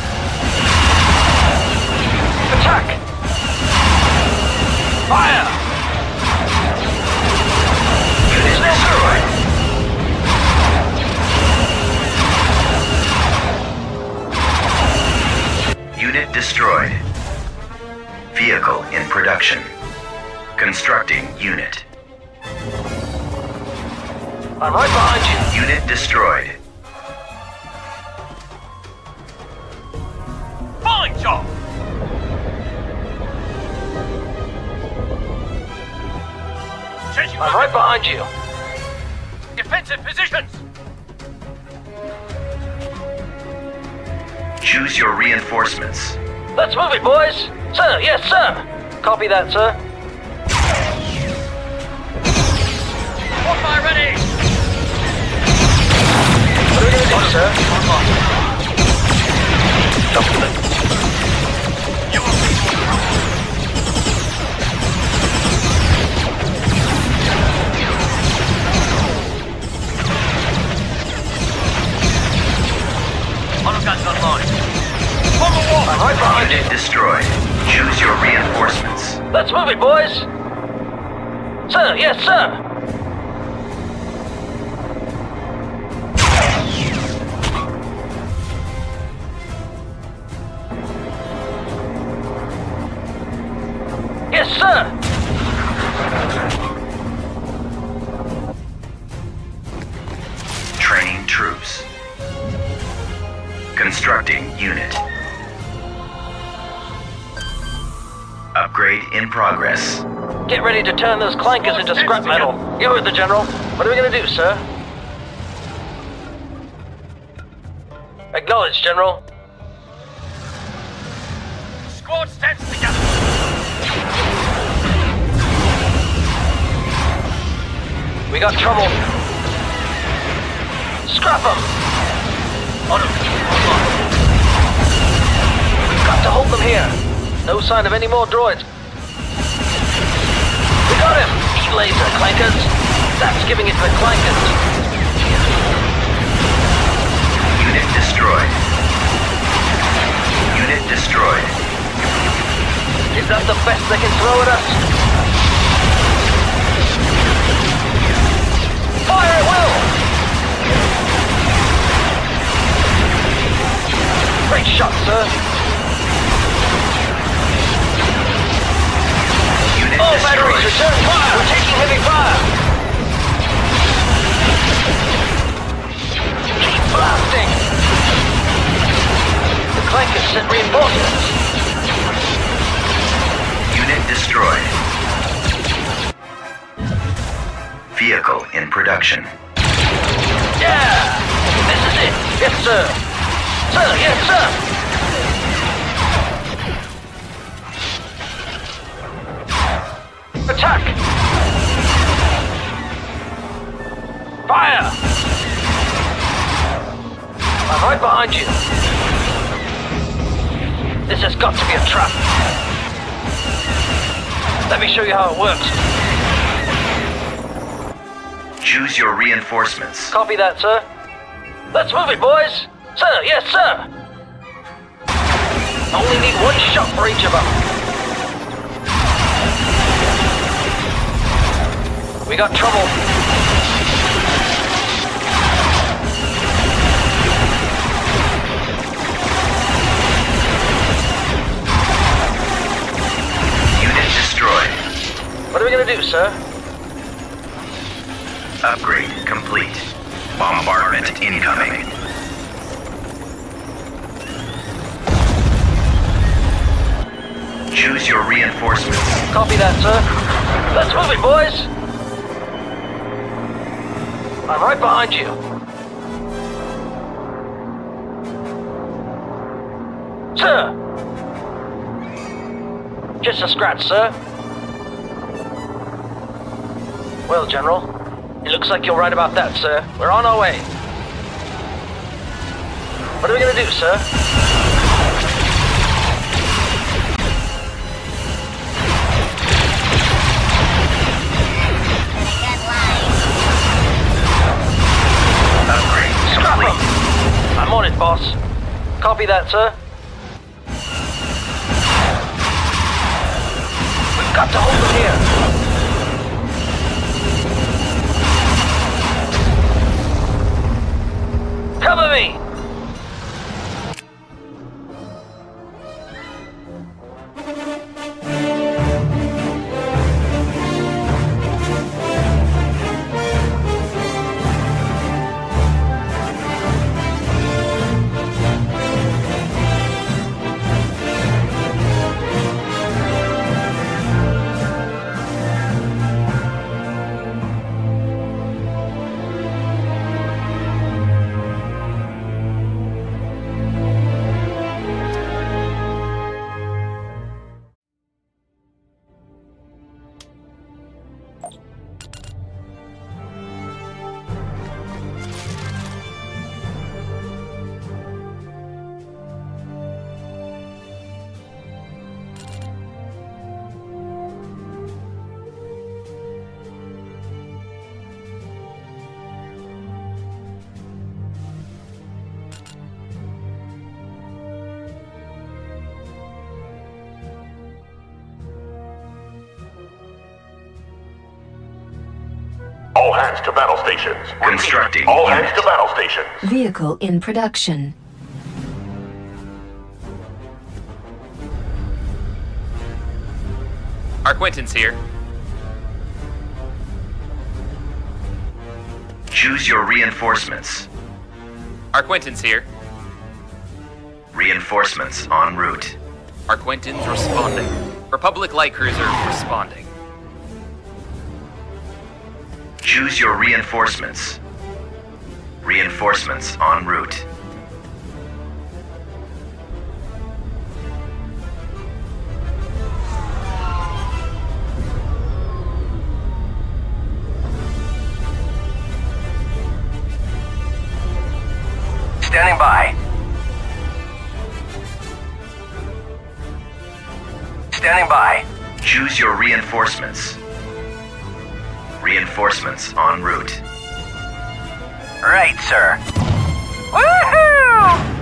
Attack! Fire! Unit destroyed. Unit destroyed. Vehicle in production. Constructing unit. I'm right behind you. Unit destroyed. Fine job! Changing I'm right behind you. defensive positions! Choose your reinforcements. Let's move it, boys. Sir, yes, sir. Copy that, sir. Fire ready! What are we gonna do, sir? Jump to it. Autoguns online. I'm right behind you. Unit destroyed. Choose your reinforcements. Let's move it, boys. Sir, yes, sir. Yes, sir! Training troops. Constructing unit. Upgrade in progress. Get ready to turn those clankers into scrap metal. You heard the General. What are we gonna do, sir? Acknowledged, General. Squad stands together! We got trouble. Scrap them! We've got to hold them here. No sign of any more droids. We got him! Eat laser, clankers. That's giving it to the clankers. Unit destroyed. Unit destroyed. Is that the best they can throw at us? Fire at will! Great shot, sir. All batteries, return fire! We're taking heavy fire! Keep blasting! The clankers sent reinforcements! Unit destroyed. Vehicle in production. Yeah! This is it! Yes, sir! Sir, yes, sir! Attack! Fire! I'm right behind you. This has got to be a trap. Let me show you how it works. Choose your reinforcements. Copy that, sir. Let's move it, boys! Sir, yes, sir! Only need one shot for each of them. We got trouble. Unit destroyed. What are we gonna do, sir? Upgrade complete. Bombardment incoming. Choose your reinforcements. Copy that, sir. Let's move it, boys! I'm right behind you. Sir! Just a scratch, sir. Well, General, it looks like you're right about that, sir. We're on our way. What are we gonna do, sir? Scrap 'em! I'm on it, boss. Copy that, sir. We've got to hold them here. Cover me! All hands to battle stations. Constructing. All hands to battle stations. Vehicle in production. Arquentin's here. Choose your reinforcements. Arquentin's here. Reinforcements en route. Arquentin's responding. Republic Light Cruiser responding. Choose your reinforcements. Reinforcements en route. Standing by. Standing by. Choose your reinforcements. Reinforcements en route. Right, sir. Woohoo!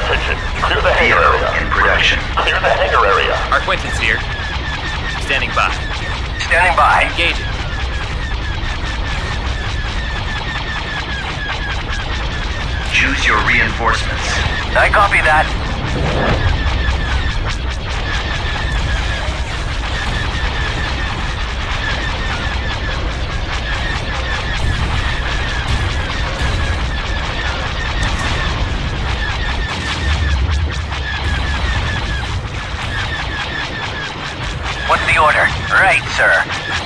Attention, clear the hangar Vehicle area. in production. Clear the hangar area. Our Quinton's here. Standing by. Standing by. Engaging. Choose your reinforcements. I copy that. What's the order? Right, sir.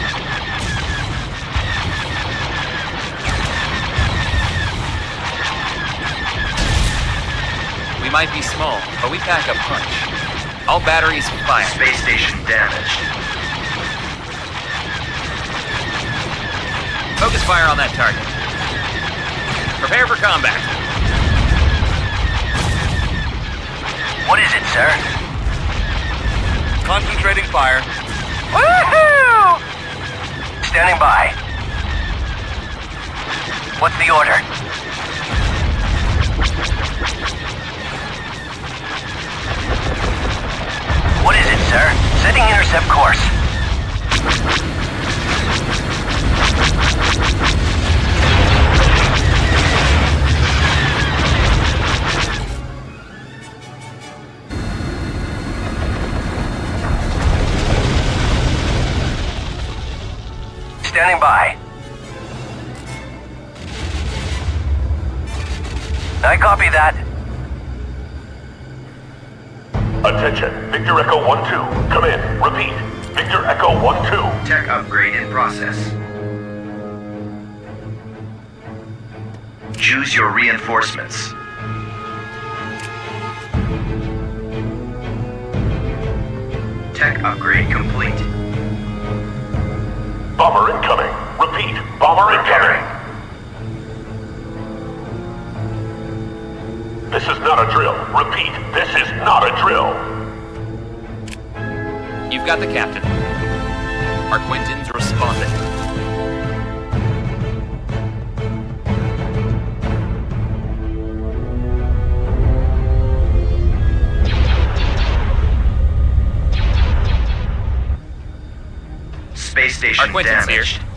We might be small, but we pack a punch. All batteries fire. Space station damaged. Focus fire on that target. Prepare for combat. What is it, sir? Concentrating fire. Woohoo! Standing by. What's the order? What is it, sir? Setting intercept course. Standing by. I copy that. Attention, Victor Echo 1-2. Come in. Repeat. Victor Echo 1-2. Tech upgrade in process. Choose your reinforcements. Tech upgrade complete. Bomber incoming. Repeat. Bomber incoming. This is not a drill. Repeat. This is not a drill. You've got the captain. Our Quinton's responding. Space station Our Quinton's damaged. here.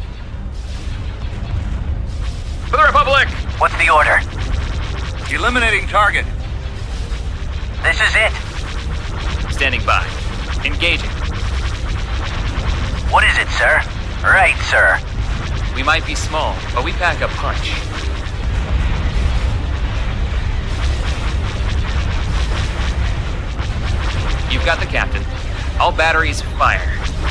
For the Republic! What's the order? Eliminating target. This is it. Standing by. Engaging. What is it, sir? Right, sir. We might be small, but we pack a punch. You've got the captain. All batteries fire.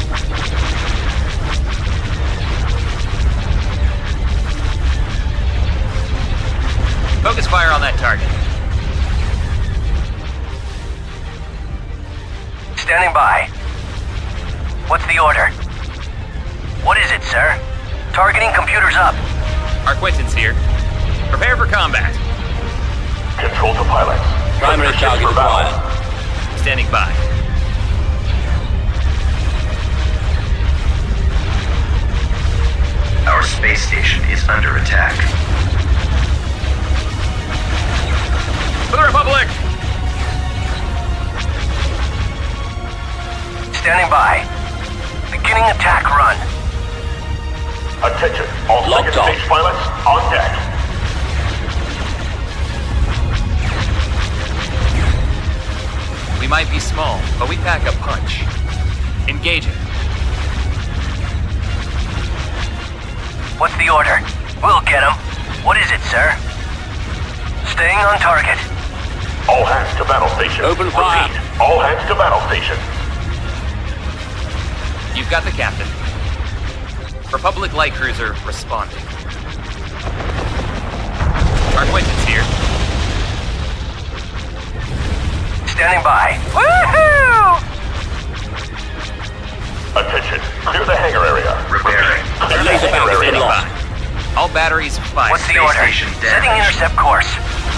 Focus fire on that target. Standing by. What's the order? What is it, sir? Targeting computers up. Our Quinton's here. Prepare for combat. Control to pilots. Primary target acquired. Standing by. Our space station is under attack. For the Republic! Standing by. Beginning attack run. Attention. All Locked second stage pilots on deck. We might be small, but we pack a punch. Engaging. What's the order? We'll get him. What is it, sir? Staying on target. All hands to battle station. Open fire. Repeat. All hands to battle station. You've got the captain. Republic light cruiser responding. Our Quinton's here. Standing by. Woohoo! Attention. Clear the hangar area. Repairing. Clear the Laser hangar battery area. Standing by. All batteries fire. What's the Space order? station Setting damaged. intercept course.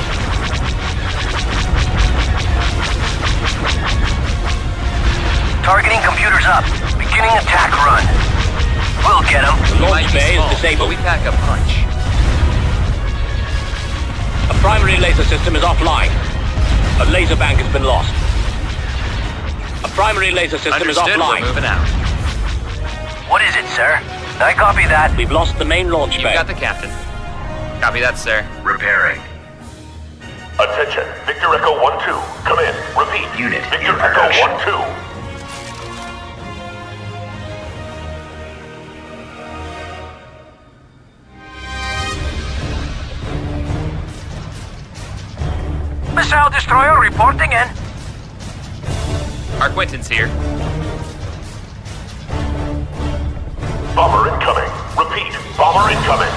Targeting computers up. Beginning attack run. We'll get him. We might Launch be bay is small, but disabled. we pack a punch. A primary laser system is offline. A laser bank has been lost. A primary laser system is offline. We're moving out. What is it, sir? I copy that. We've lost the main launch bay. You got the captain. Copy that, sir. Repairing. Attention, Victor Echo 1-2. Come in. Repeat. Unit Victor in Echo production. 1-2. Missile destroyer reporting in. Our Quentin's here. Bomber incoming. Repeat. Bomber incoming.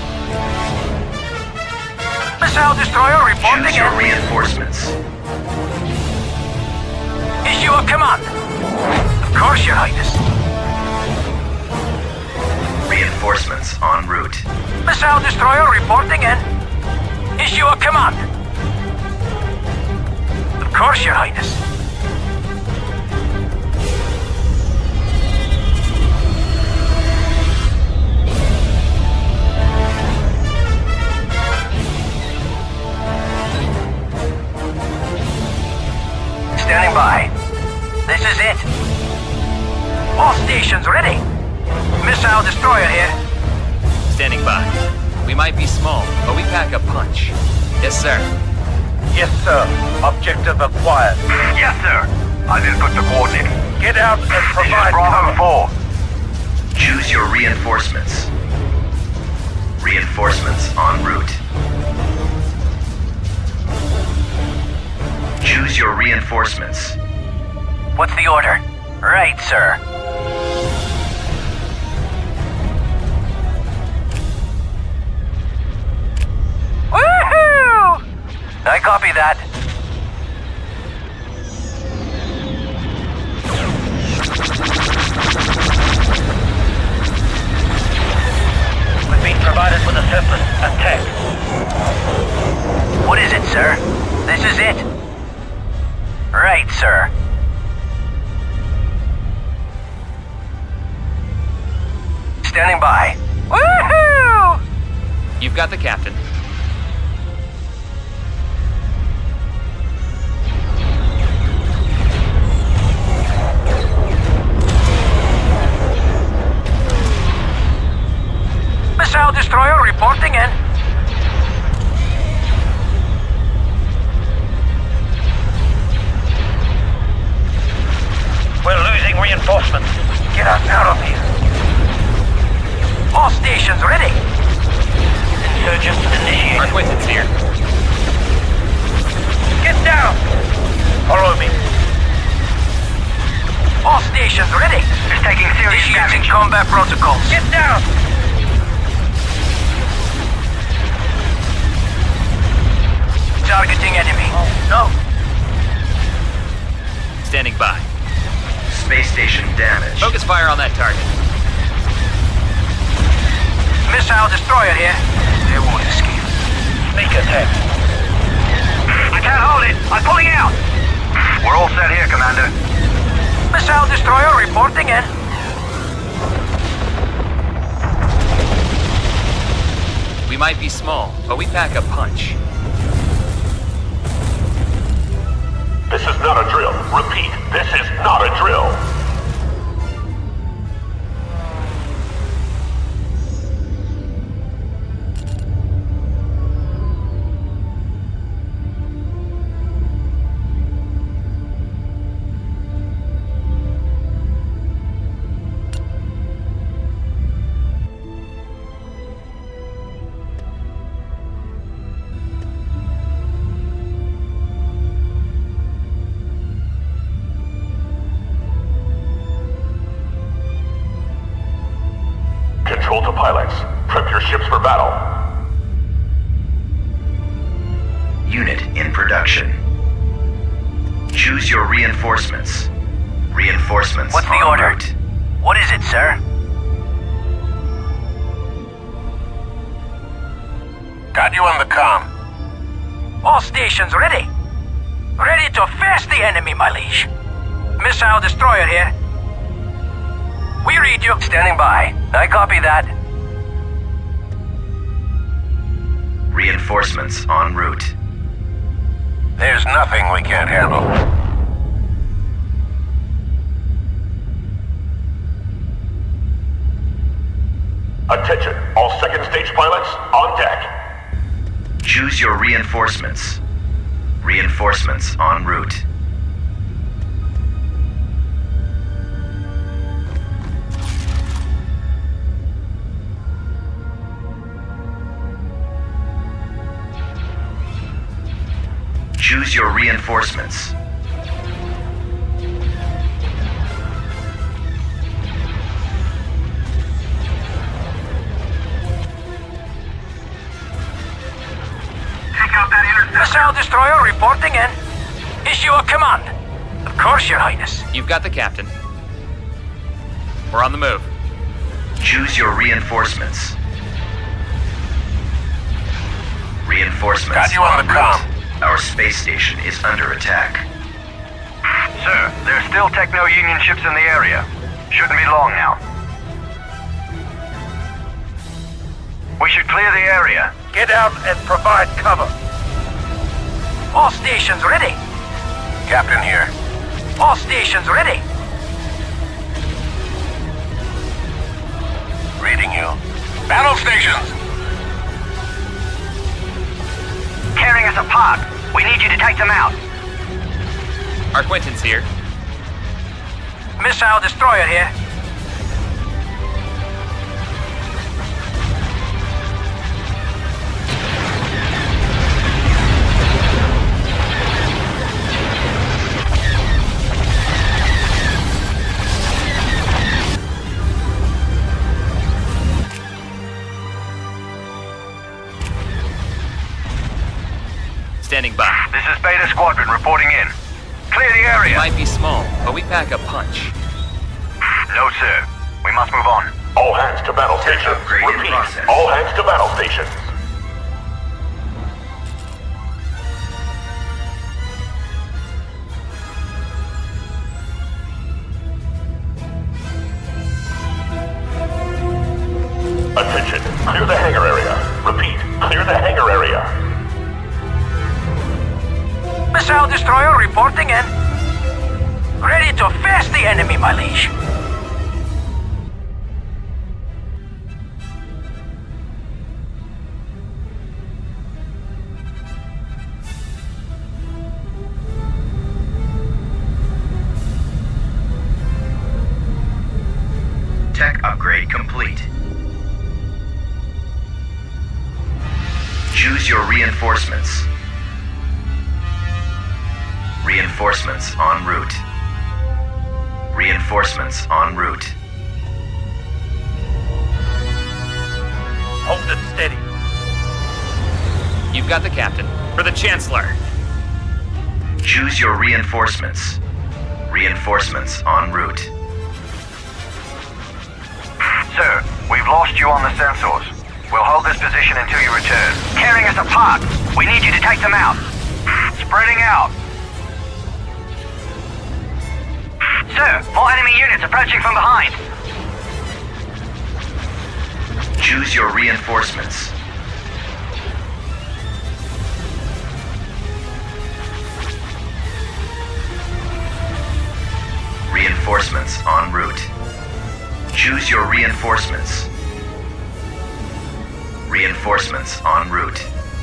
Missile destroyer reporting Choose your in. reinforcements. Issue a command. Of course, Your Highness. Reinforcements en route. Missile destroyer reporting in. Issue a command. Of course, Your Highness. Standing by. This is it. All stations ready. Missile destroyer here. Standing by. We might be small, but we pack a punch. Yes, sir. Yes, sir. Objective acquired. Yes, sir. I've input the coordinates. Get out and provide Bravo cover. 4. Choose your reinforcements. Reinforcements en route. Choose your reinforcements. What's the order? Right, sir. Woohoo! I copy that. We've been provided with a surplus attack. What is it, sir? This is it. Right, sir. Standing by. Woohoo! You've got the captain. Missile destroyer reporting in. We're losing reinforcements. Get us out of here. All stations ready. Insurgents initiated. Our Quentin's here. Get down. Follow me. All stations ready. It's taking serious Initiating damage. combat protocols. Get down. Targeting enemy. No. Standing by. Space station damaged. Focus fire on that target. Missile destroyer here. They won't escape. Sneak attack. I can't hold it. I'm pulling out. We're all set here, Commander. Missile destroyer reporting in. We might be small, but we pack a punch. This is not a drill. Repeat, this is not a drill. Control to pilots. Prep your ships for battle. Unit in production. Choose your reinforcements. Reinforcements What's the en order? route. What is it, sir? Got you on the comm. All stations ready. Ready to face the enemy, my liege. Missile destroyer here. We read you. Standing by. I copy that. Reinforcements en route. There's nothing we can't handle. Attention, all second stage pilots on deck. Choose your reinforcements. Reinforcements en route. Choose your reinforcements. Missile destroyer reporting in. Issue a command. Of course, Your Highness. You've got the captain. We're on the move. Choose your reinforcements. Reinforcements. Got you on the comm. Our space station is under attack. Sir, there's still Techno-Union ships in the area. Shouldn't be long now. We should clear the area. Get out and provide cover. All stations ready. Captain here. All stations ready. Reading you. Battle stations! Carrying us apart. We need you to take them out. Our Quentin's here. Missile destroyer here. Standing by. This is Beta Squadron reporting in. Clear the area. Might be small, but we pack a punch. No, sir. We must move on. All hands to battle stations. Repeat, all hands to battle stations. Attention, clear the hangar area. Repeat, clear the hangar area. Missile destroyer reporting in. Ready to face the enemy, my liege. Tech upgrade complete. Choose your reinforcements. Reinforcements en route. Reinforcements en route. Hold it steady. You've got the captain. For the Chancellor. Choose your reinforcements. Reinforcements en route. Sir, we've lost you on the sensors. We'll hold this position until you return. Carrying us apart. We need you to take them out. Spreading out. Sir, more enemy units approaching from behind. Choose your reinforcements. Reinforcements en route. Choose your reinforcements. Reinforcements en route.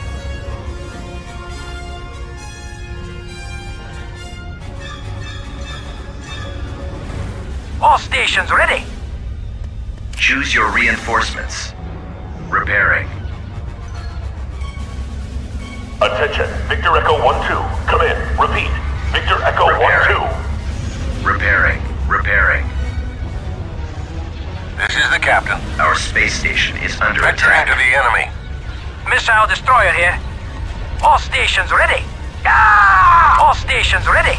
All stations ready. Choose your reinforcements. Repairing. Attention, Victor Echo 1-2. Come in. Repeat. Victor Echo 1-2. Repairing. Repairing. This is the captain. Our space station is under Vector attack. into the enemy. Missile destroyer here. All stations ready. Ah! All stations ready.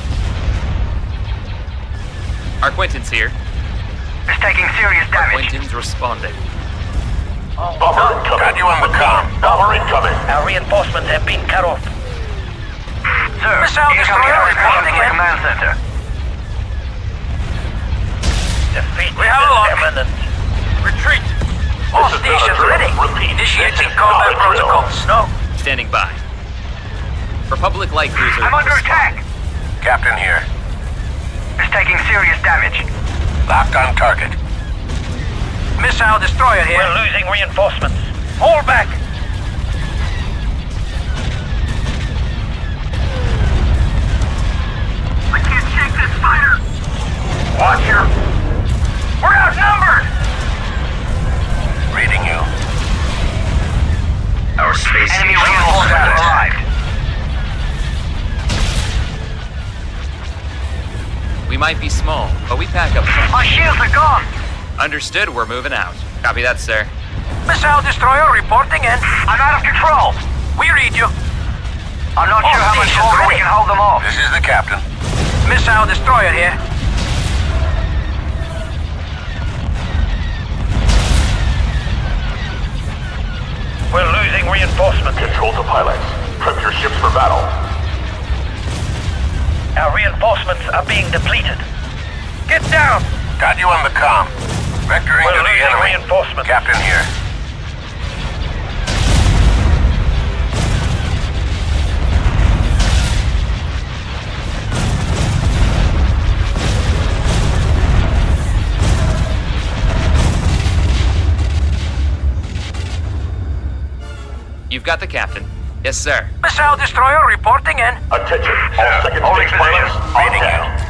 Our Quentin's here. It's taking serious Our damage. Quentin's responding. Bomber incoming. Got you on the comm. Bomber incoming. Our reinforcements have been cut off. Sir, Missile incoming destroyer transmission reporting from the in. command center. Defeat we have a lock. Imminent. Retreat. All This is stations not a drill. ready. Repeat. Initiating This is not combat a drill. protocols. No. Standing by. Republic light cruiser. I'm under attack! Captain here. It's taking serious damage. Locked on target. Missile destroyer here. We're losing reinforcements. Fall back! I can't shake this fighter! Watch her! We're outnumbered! Reading you. Our space Enemy station reinforcements is under arrived. attack. We might be small, but we pack up punch. My shields are gone! Understood, we're moving out. Copy that, sir. Missile destroyer reporting in. I'm out of control! We read you. I'm not sure how much stations longer we ready. can hold them off. This is the captain. Missile destroyer here. We're losing reinforcements. Control to pilots. Prep your ships for battle. Our reinforcements are being depleted. Get down! Got you on the comm. Vectoring to the enemy. Reinforcements. Captain here. You've got the captain. Yes, sir. Missile destroyer reporting in. Attention, all second stage pilots on deck.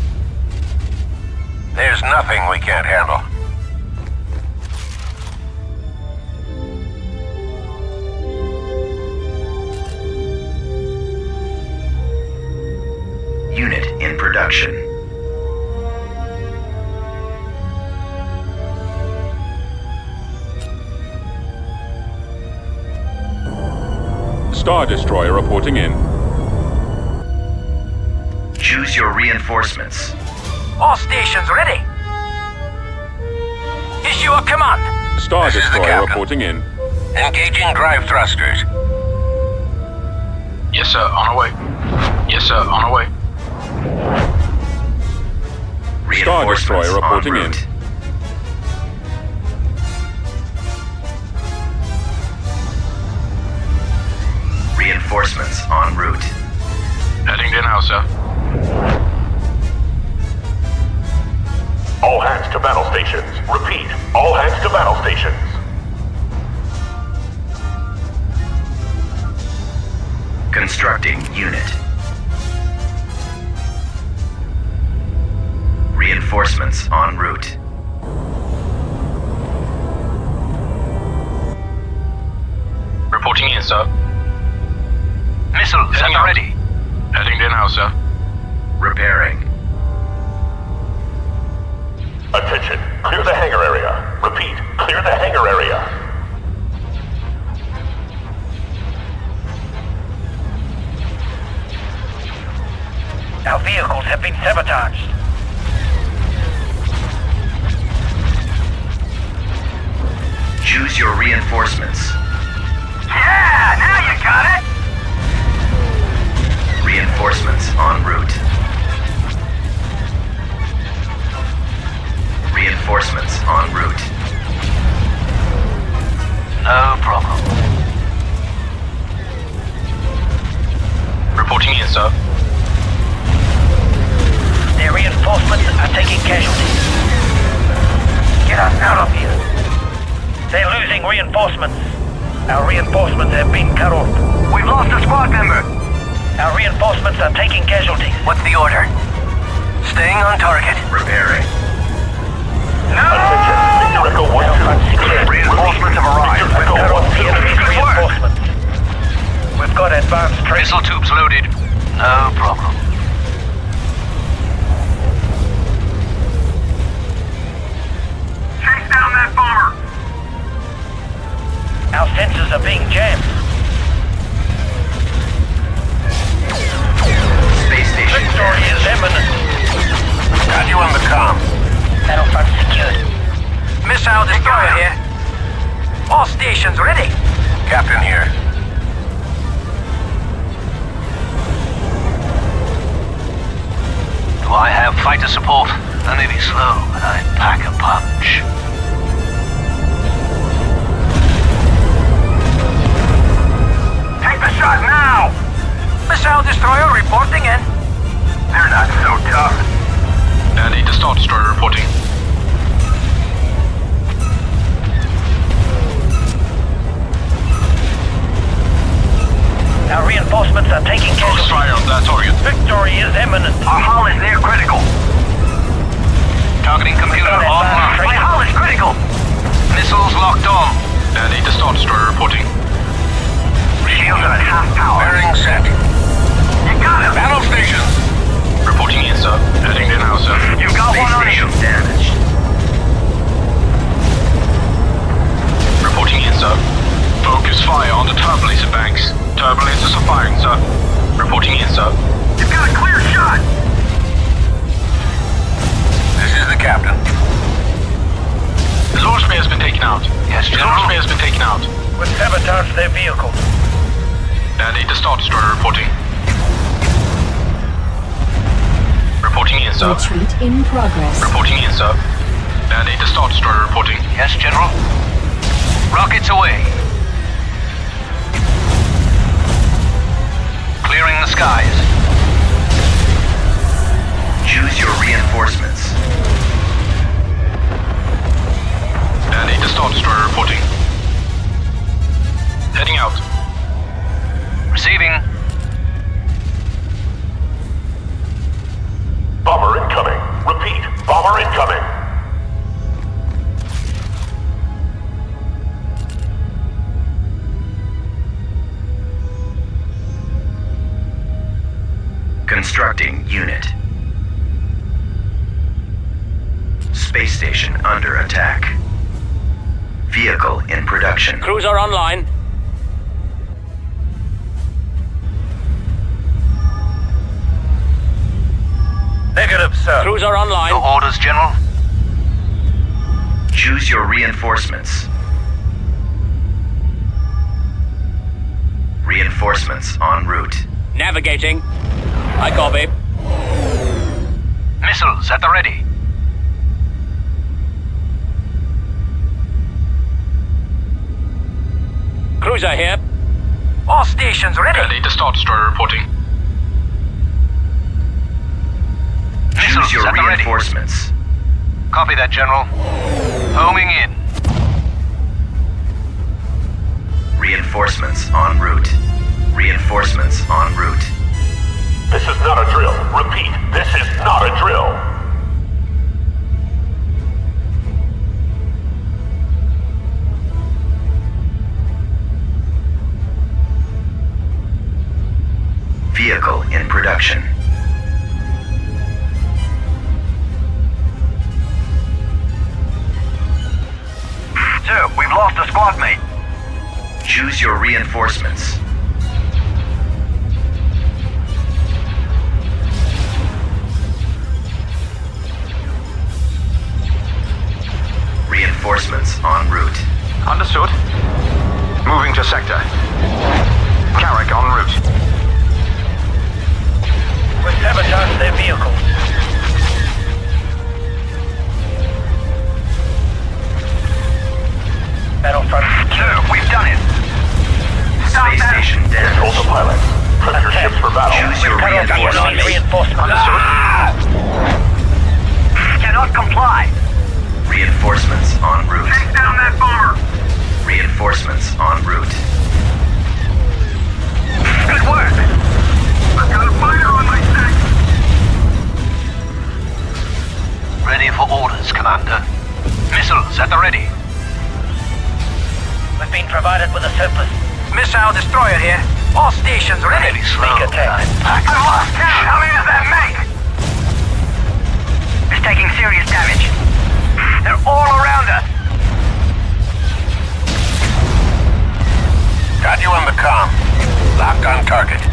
There's nothing we can't handle. Unit in production. Star Destroyer reporting in. Choose your reinforcements. All stations ready. Issue a command. Star This is the Destroyer captain. reporting in. Engaging drive thrusters. Yes, sir. On our way. Yes, sir. On our way. Star Reinforcements Destroyer reporting en in. route. Reinforcements en route. Heading in now, sir. All hands to battle stations. Repeat, all hands to battle stations. Constructing unit. Reinforcements en route. Reporting in, sir. Missiles Heading at out. ready. Heading in now, sir. Repairing. Attention, clear the hangar area. Repeat, clear the hangar area. Our vehicles have been sabotaged. Choose your reinforcements. Yeah, now you got it! Reinforcements en route. Reinforcements en route. No problem. Reporting in, sir. Their reinforcements are taking casualties. Get us out of here. They're losing reinforcements. Our reinforcements have been cut off. We've lost a squad member. Our reinforcements are taking casualties. What's the order? Staying on target. Repairing. No! Attention, Victor Echo 1-2. Reinforcements have arrived. Victor Echo Cut off the 1-2. enemy's reinforcements. We've got advanced training. Missile tubes loaded. No problem. Chase down that bomber! Our sensors are being jammed. Space station. Victory is imminent. Got you on the comm. Battlefront secured. Missile destroyer here. All stations ready. Captain here. Do I have fighter support? I may be slow, but I pack a punch. Take the shot now! Destroyer reporting in. They're not so tough. Danny, the Star Destroyer reporting. Our reinforcements are taking casualties. Fire on that target. Victory is imminent. Our hull is near critical. Targeting computer online. My hull is critical. Missiles locked on. Danny, the Star Destroyer reporting. Shields are at half power. Bearing set. You got him. Battle stations. Reporting in, sir. Heading in now, sir. You've got one on you. Damaged. Reporting in, sir. Focus fire on the turbolasser banks. Turbolasers are firing, sir. Reporting in, sir. You've got a clear shot. This is the captain. The launch bay has been taken out. Yes, the General. launch bay has been taken out. We've sabotaged their vehicles. Danny, the Star Destroyer reporting. Reporting in, sir. Retreat in progress. Reporting in, sir. Danny, the Star Destroyer reporting. Yes, General. Rockets away. Clearing the skies. Choose your reinforcements. Danny, the Star Destroyer reporting. Heading out. Receiving. Bomber incoming. Repeat. Bomber incoming. Constructing unit. Space station under attack. Vehicle in production. Cruiser online. Negative, sir. Cruiser online. No orders, General. Choose your reinforcements. Reinforcements en route. Navigating. I copy. Missiles at the ready. Cruiser here. All stations ready. Danny, the Star Destroyer reporting. Choose your at the ready. reinforcements. Copy that, General. Homing in. Reinforcements en route. Reinforcements en route. This is not a drill. Repeat, this is not a drill. Vehicle in production. Sir, we've lost a squad mate. Choose your reinforcements. Reinforcements en route. Understood. Moving to sector. Carrack en route. We've sabotaged their vehicles. Battlefront. Sir, we've done it. Space station damaged. Autopilot. Prep your ships for battle. Choose your reinforcements. Reinforcements. Cannot comply. Reinforcements en route. Take down that bomber. Reinforcements en route. Good work. I've got a fighter on my side. Ready for orders, Commander. Missiles at the ready. We've been provided with a surplus. Missile destroyer here. All stations ready. Sneak attack. I lost count. How many does that make? It's taking serious damage. They're all around us. Got you on the comm. Locked on target.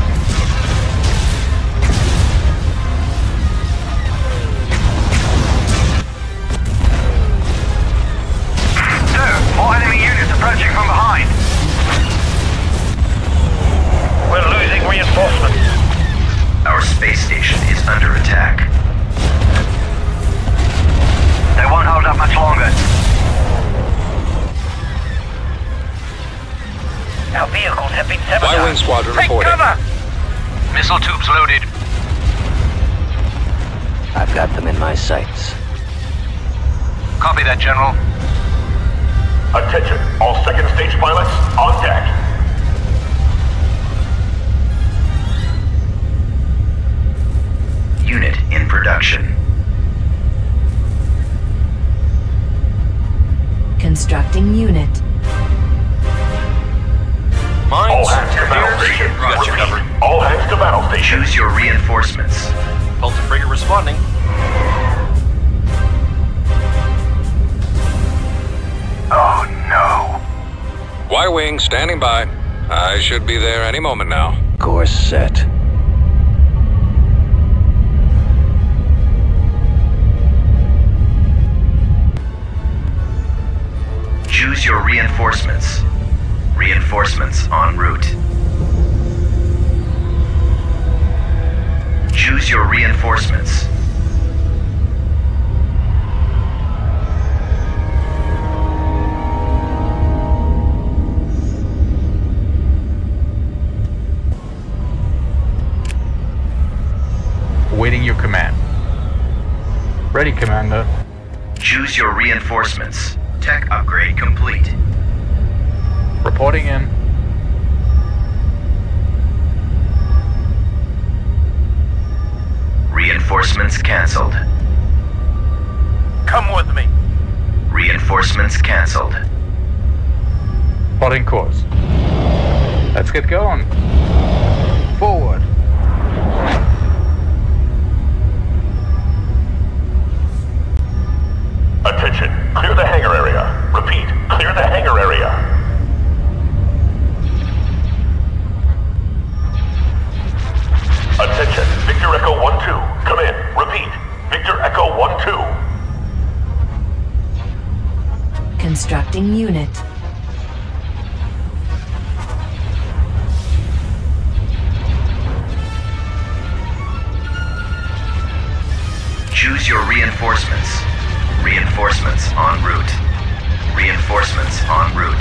Sir, more enemy units approaching from behind. We're losing reinforcements. Our space station is under attack. They won't hold up much longer. Our vehicles have been sabotaged. Y-Wing squadron Take reporting. cover! Missile tubes loaded. I've got them in my sights. Copy that, General. Attention, all second stage pilots on deck. Unit in production. Constructing unit. All hands to battle station. Repeat, all hands to battle station. Choose your reinforcements. Delta frigate responding. Oh no. Y-wing standing by. I should be there any moment now. Course set. Choose your reinforcements. Reinforcements en route. Choose your reinforcements. Awaiting your command. Ready, Commander. Choose your reinforcements. Tech upgrade complete. Reporting in. Reinforcements cancelled. Come with me. Reinforcements cancelled. Plotting course. Let's get going. Forward. Attention, clear the hangar area. Repeat, clear the hangar area. Attention, Victor Echo 1-2, come in. Repeat, Victor Echo 1-2. Constructing unit. Choose your reinforcements. Reinforcements en route. Reinforcements en route.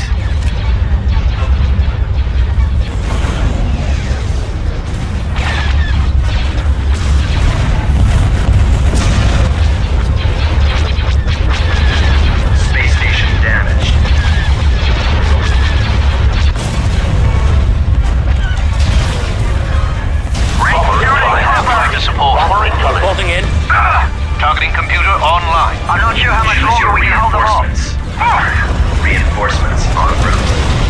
Space station damaged. Reporting in. Targeting computer online. I'm not sure how much Choose your longer we can hold them off. Reinforcements en route.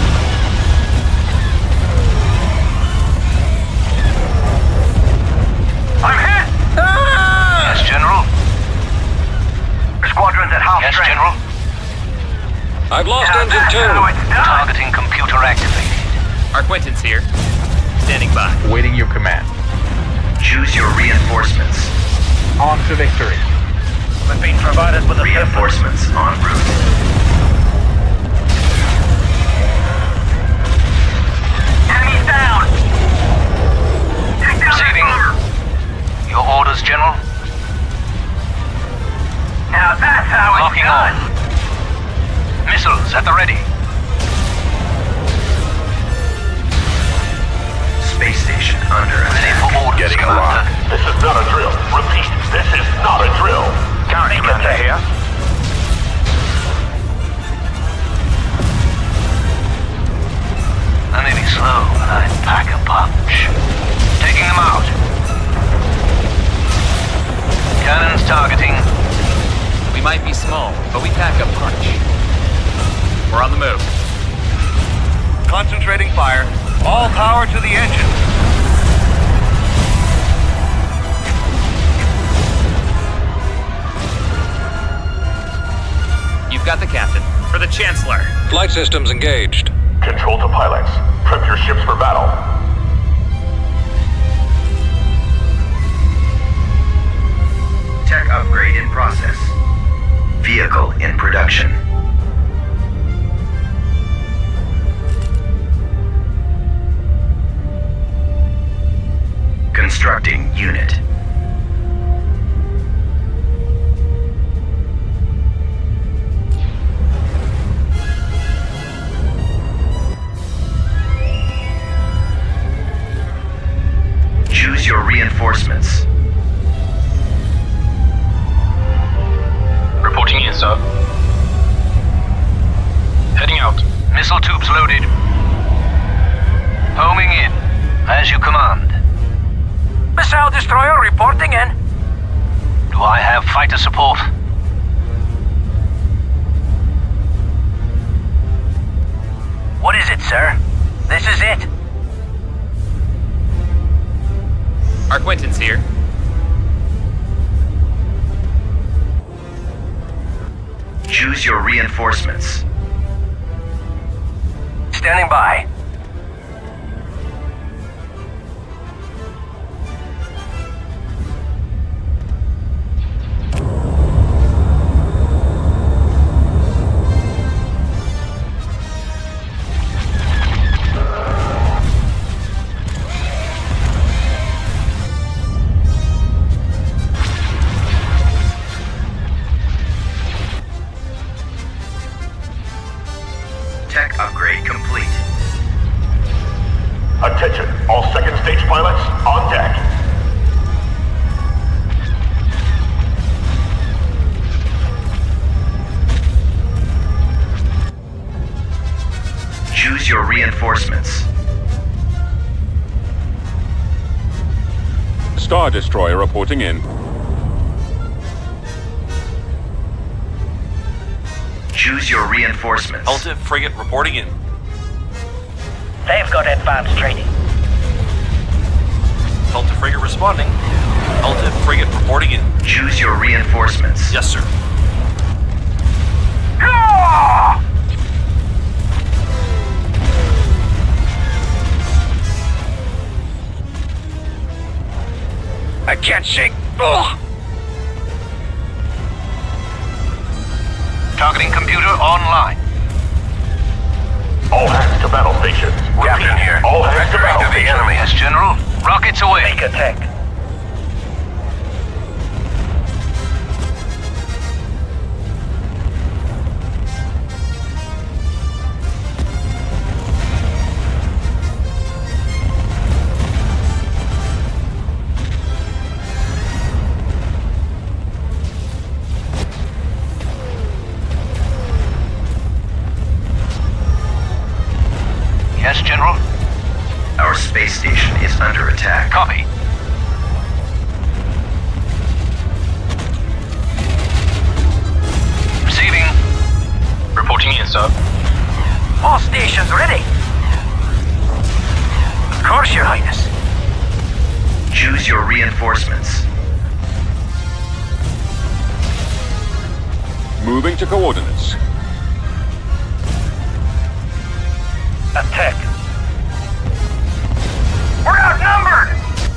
I'm hit! Yes, General. The squadron's at half strength. Yes, General. I've lost Now engine that's 2. how it's done. Targeting computer activated. Our Quentin's here. Standing by. Awaiting your command. Choose your reinforcements. On to victory. We've been provided with a Reinforcements en route. Enemies down! Take down that Receiving. bomber! Your orders, General. Now that's how it's Locking done! on. Missiles at the ready. Space station under Ready attack. for orders, Getting Commander. This is not a drill. Repeat, this is not a drill. County Commander here. I may be slow, but I pack a punch. Taking them out. Cannons targeting. We might be small, but we pack a punch. We're on the move. Concentrating fire. All power to the engine. You've got the captain. For the Chancellor. Flight systems engaged. Control to pilots. Prep your ships for battle. Tech upgrade in process. Vehicle in production. Constructing unit. your reinforcements. Reporting in, sir. Heading out. Missile tubes loaded. Homing in. As you command. Missile destroyer reporting in. Do I have fighter support? What is it, sir? This is it. Our Quentin's here. Choose your reinforcements. Standing by. Tech upgrade complete. Attention, all second stage pilots on deck. Choose your reinforcements. Star Destroyer reporting in. Choose your reinforcements. Ulta frigate reporting in. They've got advanced training. Ulta frigate responding. Ulta frigate reporting in. Choose your reinforcements. Yes, sir. I can't shake. Ugh. Targeting computer online. All hands to battle stations. Captain here. All hands to battle the stations. enemy. Yes, General. Rockets away. Make attack. Yes, General. Our space station is under attack. Copy. Receiving. Reporting in, sir. All stations ready. Of course, Your Highness. Choose your reinforcements. Moving to coordinates. Attack. We're outnumbered!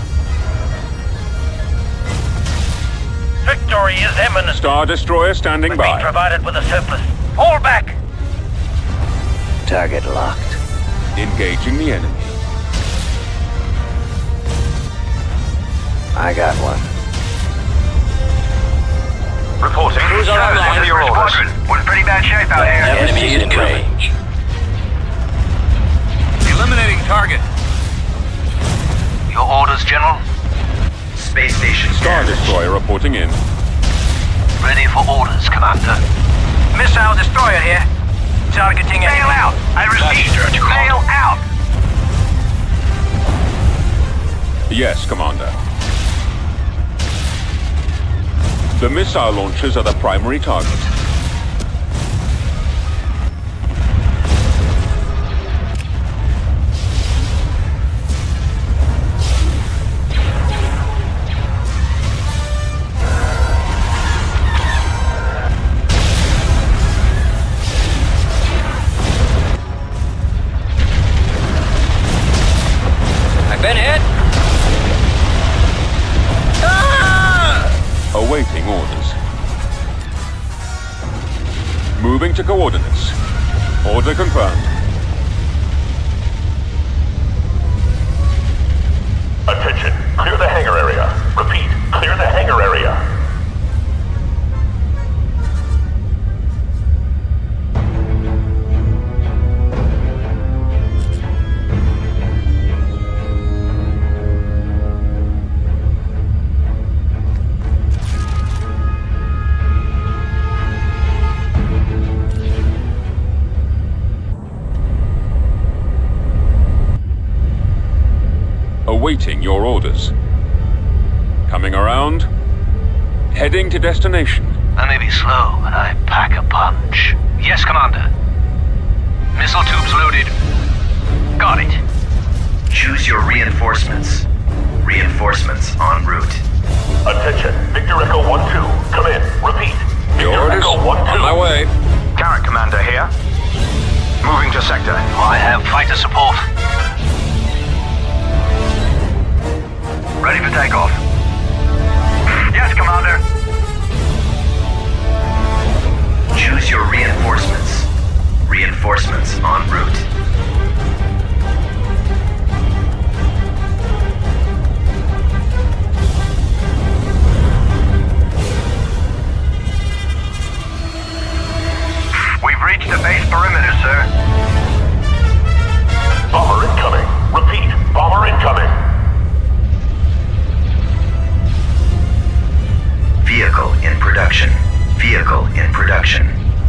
Victory is imminent. Star Destroyer standing We're by. being provided with a surplus. Fall back! Target locked. Engaging the enemy. I got one. Reporting. Crews are online. What are your orders? We're in pretty bad shape out here. Enemy in range. Eliminating target. Your orders, General? Space station Star damaged. Destroyer reporting in. Ready for orders, Commander. Missile destroyer here. Targeting enemy. Bail out! I repeat, bail out! Yes, Commander. The missile launchers are the primary target. I've been hit. Awaiting orders. Moving to coordinates. Order confirmed. Attention, clear the hangar area. Repeat, clear the hangar area. awaiting your orders. Coming around. Heading to destination. I may be slow, but I pack a punch. Yes, Commander. Missile tubes loaded. Got it. Choose your reinforcements. Reinforcements en route. Attention, Victor Echo 1-2. Come in. Repeat. Your Victor orders? Echo 1-2. On my way. Garrett Commander here. Moving to sector. I have fighter support. Ready for takeoff. Yes, Commander. Choose your reinforcements. Reinforcements en route. We've reached the base perimeter, sir. Bomber incoming. Repeat. Bomber incoming. Vehicle in production. Vehicle in production.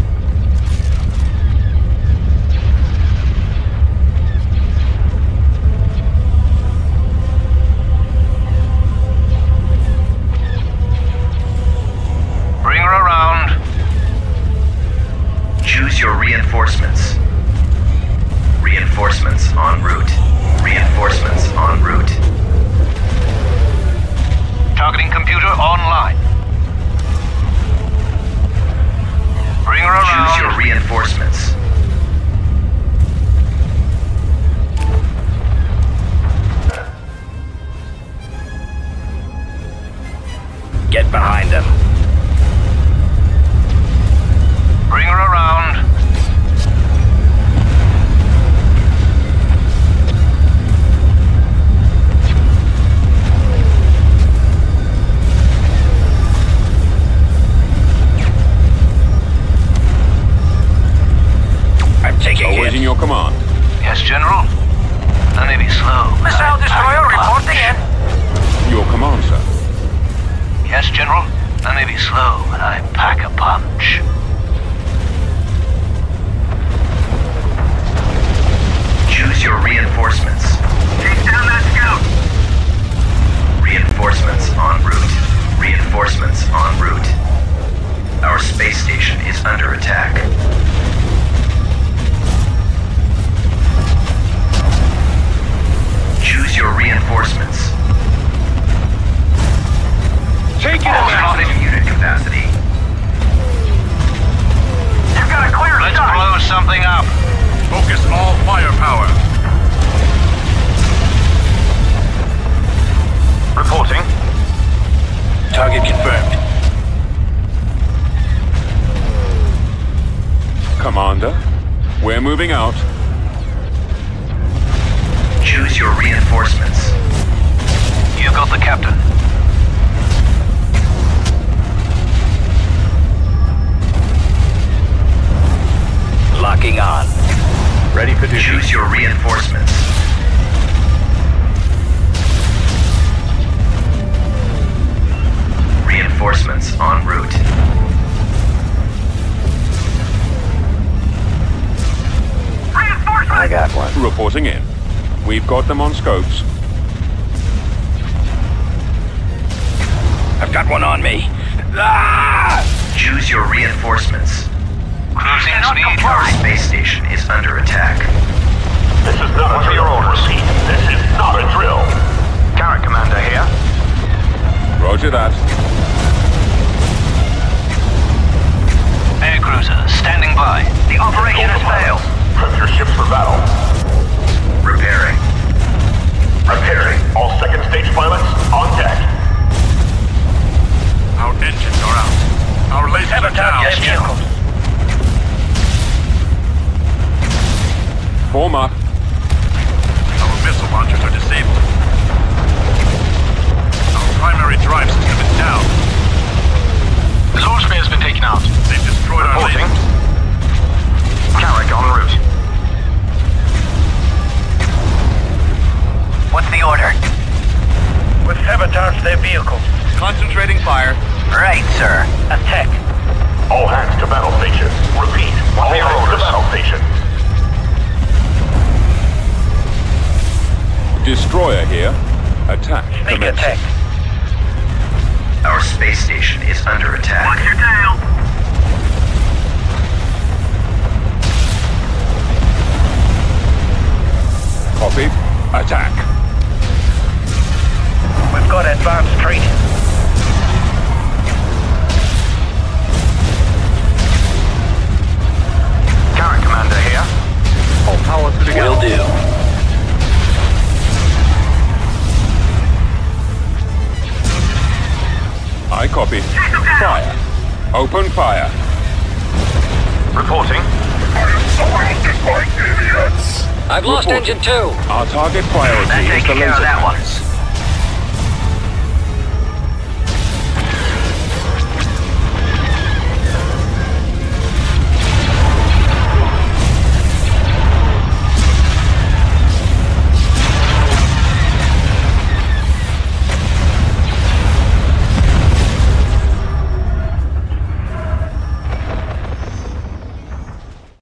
Bring her around. Choose your reinforcements. Reinforcements en route. Reinforcements en route. Targeting computer online. Bring her around. Choose your reinforcements. Get behind them. Bring her around. I'm taking it. Awaiting your command. Yes, General. I may be slow. Missile destroyer reporting in. Your command, sir. Yes, General. I may be slow, but I pack a punch. Choose your reinforcements. Take down that scout. Reinforcements en route. Reinforcements en route. Our space station is under attack. Choose your reinforcements. Take it out. Unit capacity. You've got a clear shot. Let's blow something up. Focus all firepower. Reporting. Target confirmed. Commander, we're moving out. Choose your reinforcements. You got the captain. Locking on. Ready for duty. Choose your reinforcements. Reinforcements en route. Reinforcements! I got one. Reporting in. We've got them on scopes. I've got one on me. Ah! Choose your reinforcements. Cruising speed. Our space station is under attack. This is not a drill. Repeat. This is not a drill. Garrett Commander here. Roger that. Air cruiser, standing by. The operation has failed. Prep your ships for battle. Repairing. Repairing. All second stage pilots on deck. Our engines are out. Our lasers are down. Yes, General. Form up. Our missile launchers are disabled. Our primary drive system is down. The launch bay has been taken out. They've destroyed our lasers. Carrick en route. What's the order? We've sabotaged their vehicle. Concentrating fire. Right, sir. Attack. All hands to battle station. Repeat. All hands to battle station. Destroyer here. Attack Sneak commencing. attack. Our space station is under attack. Watch your tail. Copy. Attack. We've got advanced training. Carrot Commander here. All power to the Will do. I copy. Fire. Open fire. Reporting. I've lost Reporting. engine 2. Our target priority is the laser cannons.